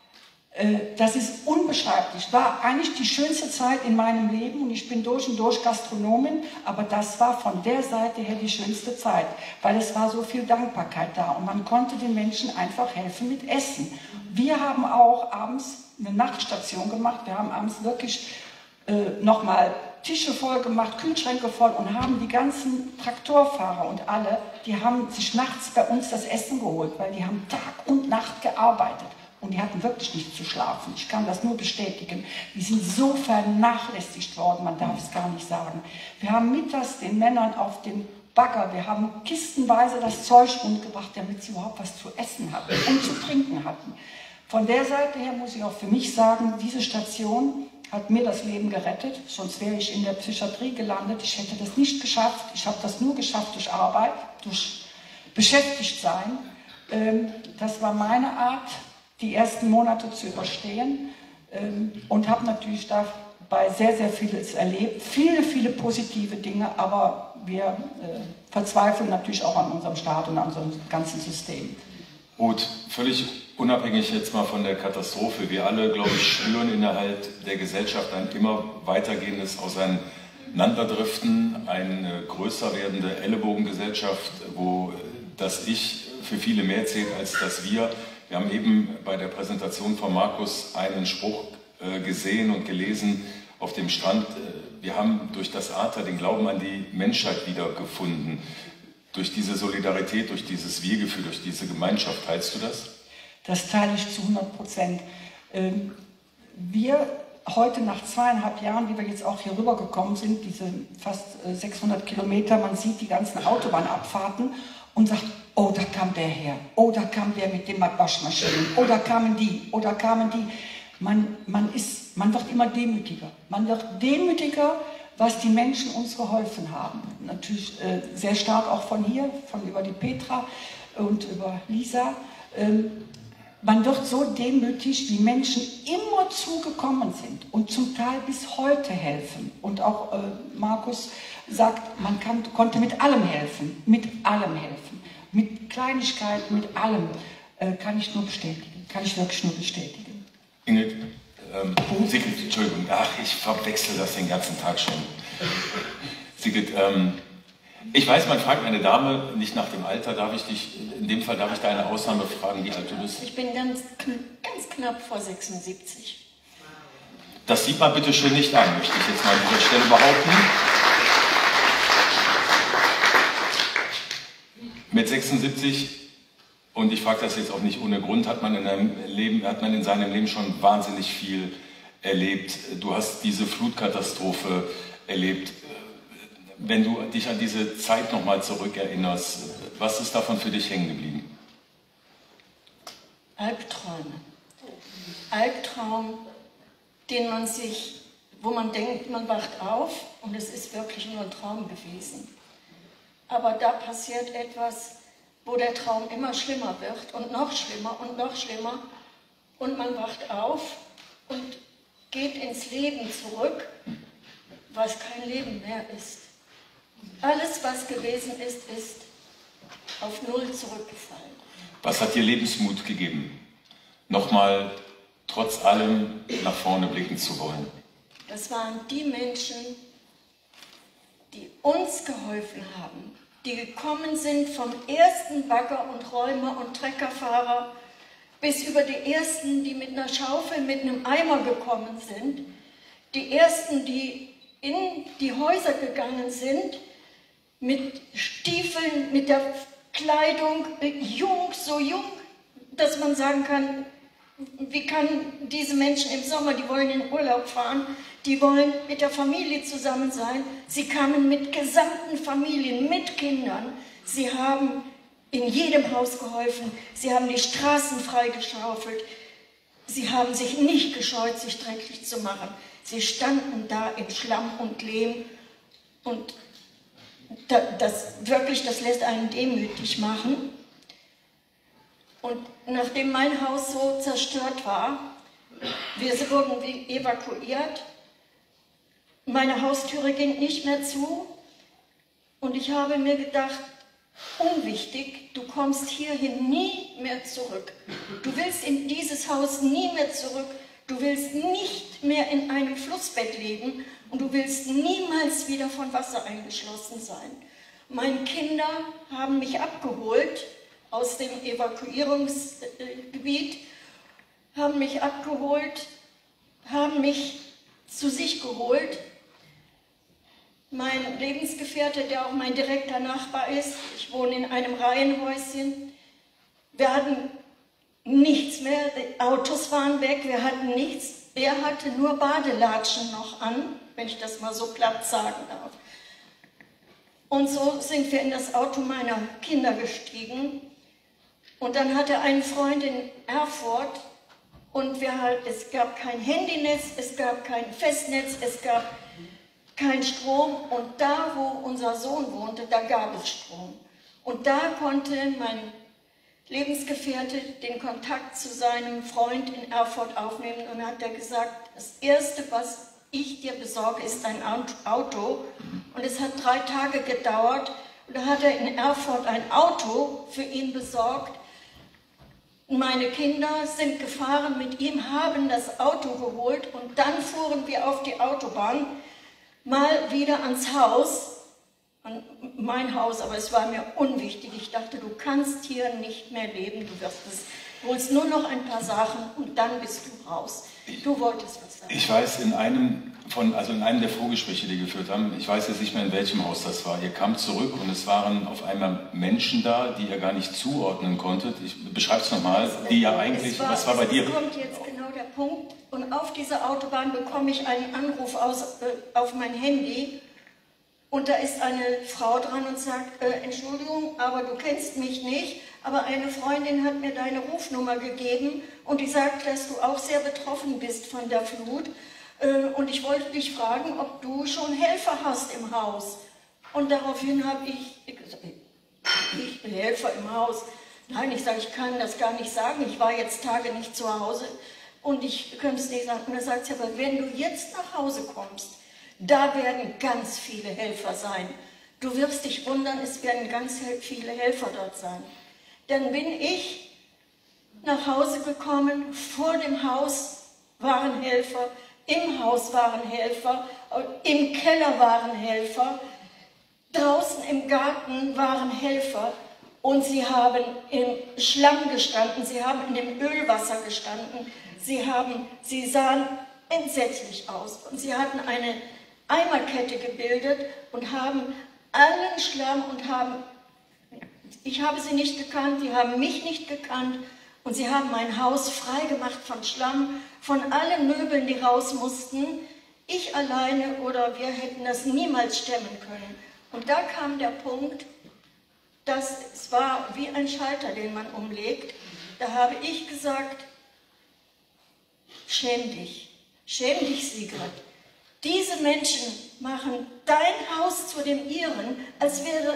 das ist unbeschreiblich. War eigentlich die schönste Zeit in meinem Leben, und ich bin durch und durch Gastronomin, aber das war von der Seite her die schönste Zeit, weil es war so viel Dankbarkeit da und man konnte den Menschen einfach helfen mit Essen. Wir haben auch abends eine Nachtstation gemacht, wir haben abends wirklich nochmal Tische voll gemacht, Kühlschränke voll, und haben die ganzen Traktorfahrer und alle, die haben sich nachts bei uns das Essen geholt, weil die haben Tag und Nacht gearbeitet. Und die hatten wirklich nicht zu schlafen. Ich kann das nur bestätigen. Die sind so vernachlässigt worden, man darf es gar nicht sagen. Wir haben mittags den Männern auf den Bagger, wir haben kistenweise das Zeug rundgebracht, damit sie überhaupt was zu essen hatten und zu trinken hatten. Von der Seite her muss ich auch für mich sagen, diese Station hat mir das Leben gerettet, sonst wäre ich in der Psychiatrie gelandet. Ich hätte das nicht geschafft. Ich habe das nur geschafft durch Arbeit, durch Beschäftigtsein. Das war meine Art, die ersten Monate zu überstehen, und habe natürlich dabei sehr, sehr vieles erlebt. Viele, viele positive Dinge, aber wir verzweifeln natürlich auch an unserem Staat und an unserem ganzen System. Ruth, völlig unabhängig jetzt mal von der Katastrophe, wir alle, glaube ich, spüren innerhalb der Gesellschaft ein immer weitergehendes Auseinanderdriften, eine größer werdende Ellenbogengesellschaft, wo das Ich für viele mehr zählt als das Wir. Wir haben eben bei der Präsentation von Markus einen Spruch gesehen und gelesen auf dem Strand. Wir haben durch das ATA den Glauben an die Menschheit wiedergefunden. Durch diese Solidarität, durch dieses Wir-Gefühl, durch diese Gemeinschaft. Teilst du das? Das teile ich zu 100%. Wir heute nach 2,5 Jahren, wie wir jetzt auch hier rübergekommen sind, diese fast 600 Kilometer, man sieht die ganzen Autobahnabfahrten und sagt, oh, da kam der her, oh, da kam der mit den Waschmaschinen, oh, da kamen die, oh, da kamen die. Man wird immer demütiger. Man wird demütiger, was die Menschen uns geholfen haben. Natürlich sehr stark auch von hier, über die Petra und über Lisa. Man wird so demütig, wie Menschen immer zugekommen sind und zum Teil bis heute helfen. Und auch Markus sagt, man konnte mit allem helfen, mit Kleinigkeiten, mit allem. Kann ich nur bestätigen, kann ich wirklich nur bestätigen. Ingrid, Sigrid, Entschuldigung, ich verwechsel das den ganzen Tag schon. Sigrid, ich weiß, man fragt eine Dame nicht nach dem Alter, in dem Fall darf ich da eine Ausnahme fragen, wie alt du bist? Ich bin ganz knapp vor 76. Das sieht man bitte schön nicht an, möchte ich jetzt mal an dieser Stelle behaupten. Mit 76, und ich frage das jetzt auch nicht ohne Grund, hat man in seinem Leben schon wahnsinnig viel erlebt. Du hast diese Flutkatastrophe erlebt. Wenn du dich an diese Zeit nochmal zurückerinnerst, was ist davon für dich hängen geblieben? Albträume. Albtraum, den man sich, wo man denkt, man wacht auf und es ist wirklich nur ein Traum gewesen. Aber da passiert etwas, wo der Traum immer schlimmer wird und noch schlimmer und noch schlimmer. Und man wacht auf und geht ins Leben zurück, was kein Leben mehr ist. Alles, was gewesen ist, ist auf Null zurückgefallen. Was hat dir Lebensmut gegeben, nochmal trotz allem nach vorne blicken zu wollen? Das waren die Menschen, die uns geholfen haben, die gekommen sind vom ersten Bagger- und Räumer- und Treckerfahrer bis über die ersten, die mit einer Schaufel, mit einem Eimer gekommen sind, die ersten, die in die Häuser gegangen sind, mit Stiefeln, mit der Kleidung, jung, so jung, dass man sagen kann, wie kann diese Menschen im Sommer, die wollen in Urlaub fahren, die wollen mit der Familie zusammen sein. Sie kamen mit gesamten Familien, mit Kindern. Sie haben in jedem Haus geholfen. Sie haben die Straßen freigeschaufelt. Sie haben sich nicht gescheut, sich dreckig zu machen. Sie standen da in Schlamm und Lehm und das lässt einen demütig machen. Und nachdem mein Haus so zerstört war, wir wurden evakuiert, meine Haustüre ging nicht mehr zu und ich habe mir gedacht, unwichtig, du kommst hierhin nie mehr zurück. Du willst in dieses Haus nie mehr zurück, du willst nicht mehr in einem Flussbett leben und du willst niemals wieder von Wasser eingeschlossen sein. Meine Kinder haben mich abgeholt aus dem Evakuierungsgebiet, haben mich abgeholt, haben mich zu sich geholt. Mein Lebensgefährte, der auch mein direkter Nachbar ist, ich wohne in einem Reihenhäuschen, wir hatten nichts mehr, die Autos waren weg, wir hatten nichts. Er hatte nur Badelatschen noch an, wenn ich das mal so platt sagen darf. Und so sind wir in das Auto meiner Kinder gestiegen. Und dann hatte er einen Freund in Erfurt und es gab kein Handynetz, es gab kein Festnetz, es gab kein Strom. Und da, wo unser Sohn wohnte, da gab es Strom. Und da konnte mein Lebensgefährte den Kontakt zu seinem Freund in Erfurt aufnehmen und hat er gesagt, das Erste, was ich dir besorge, ist ein Auto. Und es hat 3 Tage gedauert und da hat er in Erfurt ein Auto für ihn besorgt. Meine Kinder sind gefahren mit ihm, haben das Auto geholt und dann fuhren wir auf die Autobahn, mal wieder ans Haus, an mein Haus, aber es war mir unwichtig. Ich dachte, du kannst hier nicht mehr leben, holst nur noch ein paar Sachen und dann bist du raus. Du wolltest was sagen. Ich weiß, in einem der Vorgespräche, die wir geführt haben, ich weiß jetzt nicht mehr, in welchem Haus das war. Ihr kamt zurück und es waren auf einmal Menschen da, die ihr gar nicht zuordnen konntet. Ich beschreibe es nochmal, die ja eigentlich, was war bei dir? Jetzt kommt jetzt genau der Punkt und auf dieser Autobahn bekomme ich einen Anruf auf mein Handy und da ist eine Frau dran und sagt, Entschuldigung, aber du kennst mich nicht, aber eine Freundin hat mir deine Rufnummer gegeben und die sagt, dass du auch sehr betroffen bist von der Flut. Und ich wollte dich fragen, ob du schon Helfer hast im Haus. Und daraufhin habe ich gesagt, ich bin Helfer im Haus. Nein, ich sage, ich kann das gar nicht sagen. Ich war jetzt Tage nicht zu Hause und ich könnte es nicht sagen. Und dann sagt sie, aber wenn du jetzt nach Hause kommst, da werden ganz viele Helfer sein. Du wirst dich wundern, es werden ganz viele Helfer dort sein. Dann bin ich nach Hause gekommen, vor dem Haus waren Helfer, im Haus waren Helfer, im Keller waren Helfer, draußen im Garten waren Helfer und sie haben im Schlamm gestanden, sie haben in dem Ölwasser gestanden, sie sahen entsetzlich aus und sie hatten eine Eimerkette gebildet und haben allen Schlamm ich habe sie nicht gekannt, die haben mich nicht gekannt und sie haben mein Haus frei gemacht von Schlamm, von allen Möbeln, die raus mussten. Ich alleine oder wir hätten das niemals stemmen können. Und da kam der Punkt, dass es war wie ein Schalter, den man umlegt, Da habe ich gesagt, schäm dich, Sigrid. Diese Menschen machen dein Haus zu dem ihren, als würde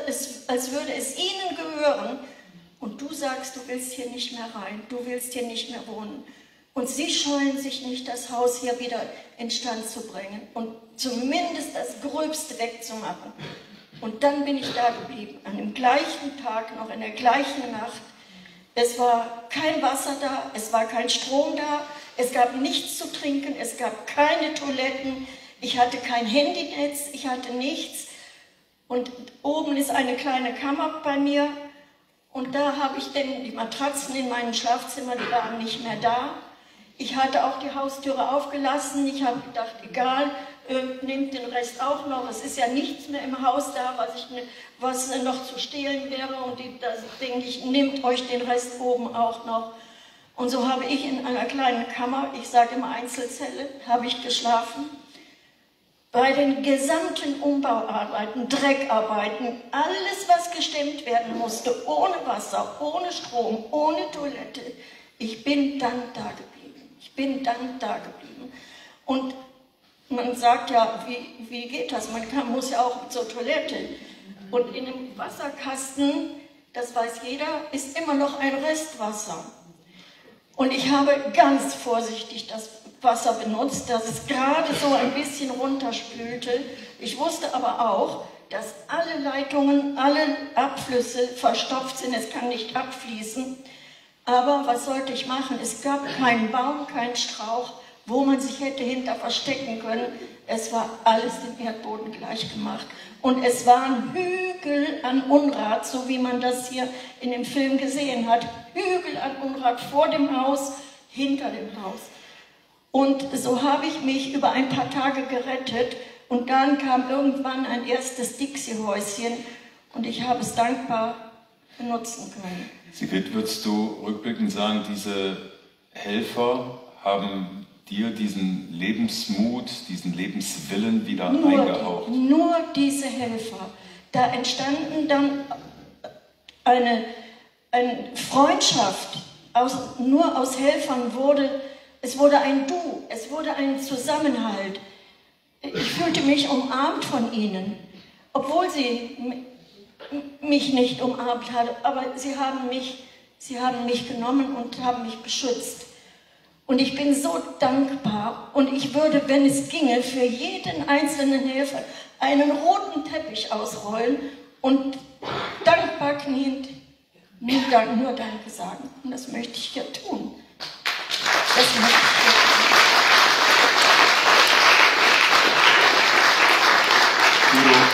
es ihnen gehören. Und du sagst, du willst hier nicht mehr rein, du willst hier nicht mehr wohnen. Und sie scheuen sich nicht, das Haus hier wieder instand zu bringen und zumindest das Gröbste wegzumachen. Und dann bin ich da geblieben, an dem gleichen Tag, noch in der gleichen Nacht. Es war kein Wasser da, es war kein Strom da, es gab nichts zu trinken, es gab keine Toiletten, ich hatte kein Handynetz, ich hatte nichts. Und oben ist eine kleine Kammer bei mir und da habe ich denn die Matratzen in meinem Schlafzimmer, die waren nicht mehr da. Ich hatte auch die Haustüre aufgelassen, ich habe gedacht, egal, nehmt den Rest auch noch, es ist ja nichts mehr im Haus da, was noch zu stehlen wäre und da denke ich, nehmt euch den Rest oben auch noch. Und so habe ich in einer kleinen Kammer, ich sage immer Einzelzelle, habe ich geschlafen. Bei den gesamten Umbauarbeiten, Dreckarbeiten, alles was gestemmt werden musste, ohne Wasser, ohne Strom, ohne Toilette, ich bin dann da geblieben. Ich bin dann da geblieben. Und man sagt ja, wie geht das? Man muss ja auch zur Toilette. Und in dem Wasserkasten, das weiß jeder, ist immer noch ein Restwasser. Und ich habe ganz vorsichtig das Wasser benutzt, dass es gerade so ein bisschen runterspülte. Ich wusste aber auch, dass alle Leitungen, alle Abflüsse verstopft sind. Es kann nicht abfließen. Aber was sollte ich machen? Es gab keinen Baum, keinen Strauch, wo man sich hätte hinter verstecken können. Es war alles dem Erdboden gleich gemacht. Und es waren Hügel an Unrat, so wie man das hier in dem Film gesehen hat. Hügel an Unrat vor dem Haus, hinter dem Haus. Und so habe ich mich über ein paar Tage gerettet. Und dann kam irgendwann ein erstes Dixie-Häuschen. Und ich habe es dankbar benutzen können. Sigrid, würdest du rückblickend sagen, diese Helfer haben dir diesen Lebensmut, diesen Lebenswillen wieder eingehaucht? Nur diese Helfer. Da entstanden dann eine Freundschaft, nur aus Helfern es wurde ein Du, es wurde ein Zusammenhalt. Ich fühlte mich umarmt von ihnen, obwohl sie mich nicht umarmt hat, aber sie haben mich genommen und haben mich beschützt. Und ich bin so dankbar und ich würde, wenn es ginge, für jeden einzelnen Helfer einen roten Teppich ausrollen und dankbar kniend nur Danke sagen. Und das möchte ich hier tun. Das möchte ich hier tun. Udo,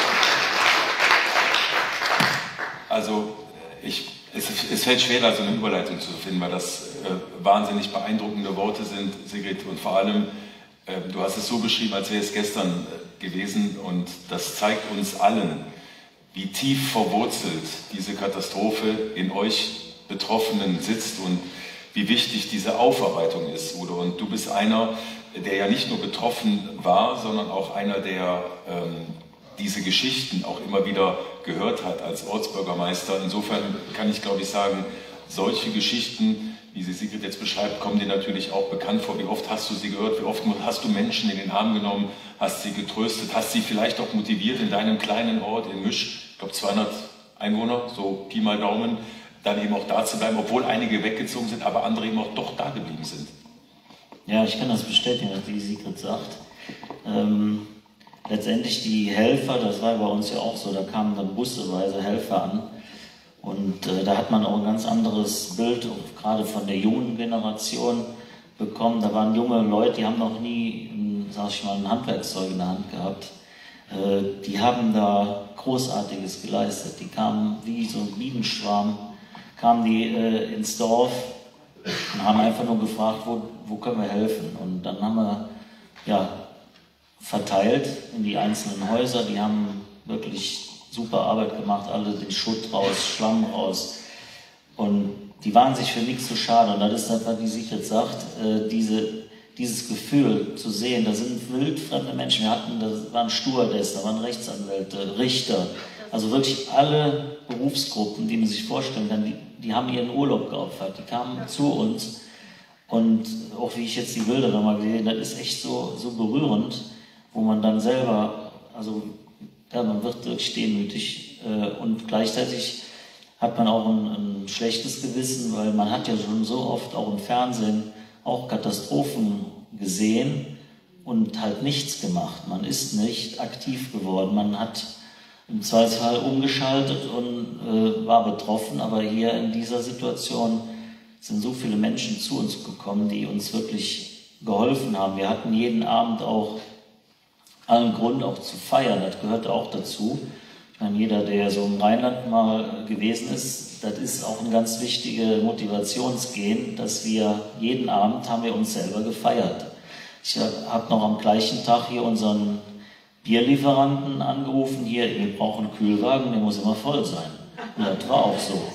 also es fällt schwer, da so eine Überleitung zu finden, weil das wahnsinnig beeindruckende Worte sind, Sigrid, und vor allem, du hast es so beschrieben, als wäre es gestern gewesen, und das zeigt uns allen, wie tief verwurzelt diese Katastrophe in euch Betroffenen sitzt und wie wichtig diese Aufarbeitung ist, Udo. Und du bist einer, der ja nicht nur betroffen war, sondern auch einer, der diese Geschichten auch immer wieder gehört hat als Ortsbürgermeister. Insofern kann ich, glaube ich, sagen, solche Geschichten, wie sie Sigrid jetzt beschreibt, kommen dir natürlich auch bekannt vor. Wie oft hast du sie gehört? Wie oft hast du Menschen in den Arm genommen, hast sie getröstet, hast sie vielleicht auch motiviert, in deinem kleinen Ort in Misch, ich glaube 200 Einwohner, so Pi mal Daumen, dann eben auch da zu bleiben, obwohl einige weggezogen sind, aber andere eben auch doch da geblieben sind. Ja, ich kann das bestätigen, was die Sigrid sagt. Letztendlich die Helfer, das war bei uns ja auch so, da kamen dann busseweise Helfer an. Und da hat man auch ein ganz anderes Bild, gerade von der jungen Generation bekommen. Da waren junge Leute, die haben noch nie, sag ich mal, ein Handwerkszeug in der Hand gehabt. Die haben da Großartiges geleistet. Die kamen wie so ein Bienenschwarm, kamen die ins Dorf und haben einfach nur gefragt, wo können wir helfen. Und dann haben wir verteilt in die einzelnen Häuser. Die haben wirklich super Arbeit gemacht, alle den Schutt raus, Schlamm raus. Und die waren sich für nichts zu schade. Und das ist das, was die Sigrid sagt, dieses Gefühl zu sehen, da sind wildfremde Menschen. Da waren Stewardess, da waren Rechtsanwälte, Richter, Also wirklich alle Berufsgruppen, die man sich vorstellen kann, die haben ihren Urlaub geopfert, die kamen zu uns. Und auch wie ich jetzt die Bilder nochmal gesehen habe, das ist echt so berührend, wo man dann selber, also ja, man wird wirklich demütig und gleichzeitig hat man auch ein schlechtes Gewissen, weil man hat ja schon so oft auch im Fernsehen auch Katastrophen gesehen und halt nichts gemacht. Man ist nicht aktiv geworden, man hat im Zweifelsfall umgeschaltet und war betroffen, aber hier in dieser Situation sind so viele Menschen zu uns gekommen, die uns wirklich geholfen haben. Wir hatten jeden Abend auch allen Grund auch zu feiern, das gehört auch dazu. Ich meine, jeder, der so im Rheinland mal gewesen ist, das ist auch eine ganz wichtige Motivationsgen, dass wir jeden Abend haben wir uns selber gefeiert. Ich habe noch am gleichen Tag hier unseren Bierlieferanten angerufen, hier, wir brauchen einen Kühlwagen, der muss immer voll sein. Und das war auch so.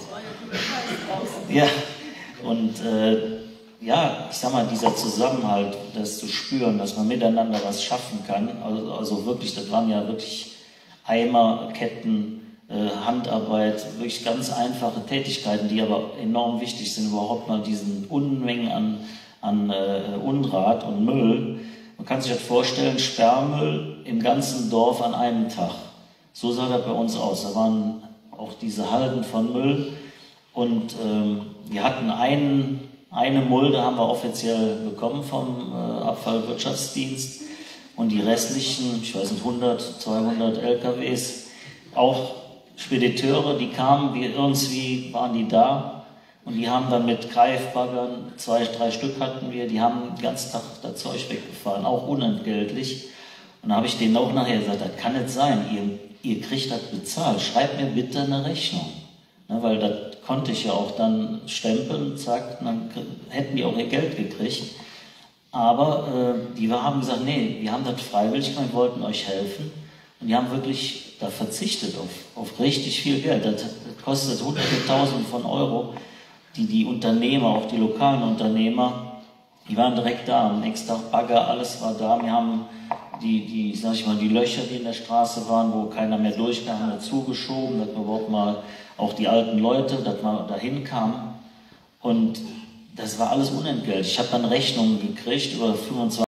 Ja, und ja, ich sag mal, dieser Zusammenhalt, das zu spüren, dass man miteinander was schaffen kann, also wirklich, das waren ja wirklich Eimer, Ketten, Handarbeit, wirklich ganz einfache Tätigkeiten, die aber enorm wichtig sind, überhaupt mal diesen Unmengen an Unrat und Müll. Man kann sich das vorstellen, Sperrmüll im ganzen Dorf an einem Tag. So sah das bei uns aus. Da waren auch diese Halden von Müll und wir hatten eine Mulde, haben wir offiziell bekommen vom Abfallwirtschaftsdienst und die restlichen, ich weiß nicht, 100, 200 LKWs, auch Spediteure, die kamen, irgendwie waren die da und die haben dann mit Greifbaggern, 2, 3 Stück hatten wir, die haben den ganzen Tag das Zeug weggefahren, auch unentgeltlich. Und da habe ich denen auch nachher gesagt, das kann nicht sein, ihr kriegt das bezahlt, schreibt mir bitte eine Rechnung. Ne, weil das konnte ich ja auch dann stempeln, zack, dann hätten die auch ihr Geld gekriegt. Aber die haben gesagt, nee, wir haben das freiwillig gemacht, wir wollten euch helfen. Und die haben wirklich da verzichtet auf richtig viel Geld. Das kostet Hunderte Tausend von Euro. Die Unternehmer, auch die lokalen Unternehmer, die waren direkt da. Am nächsten Tag Bagger, alles war da. Wir haben sag ich mal, die Löcher, die in der Straße waren, wo keiner mehr durchkam, haben wir zugeschoben, dass man überhaupt mal auch die alten Leute, dass man dahin kam. Und das war alles unentgeltlich. Ich habe dann Rechnungen gekriegt über 25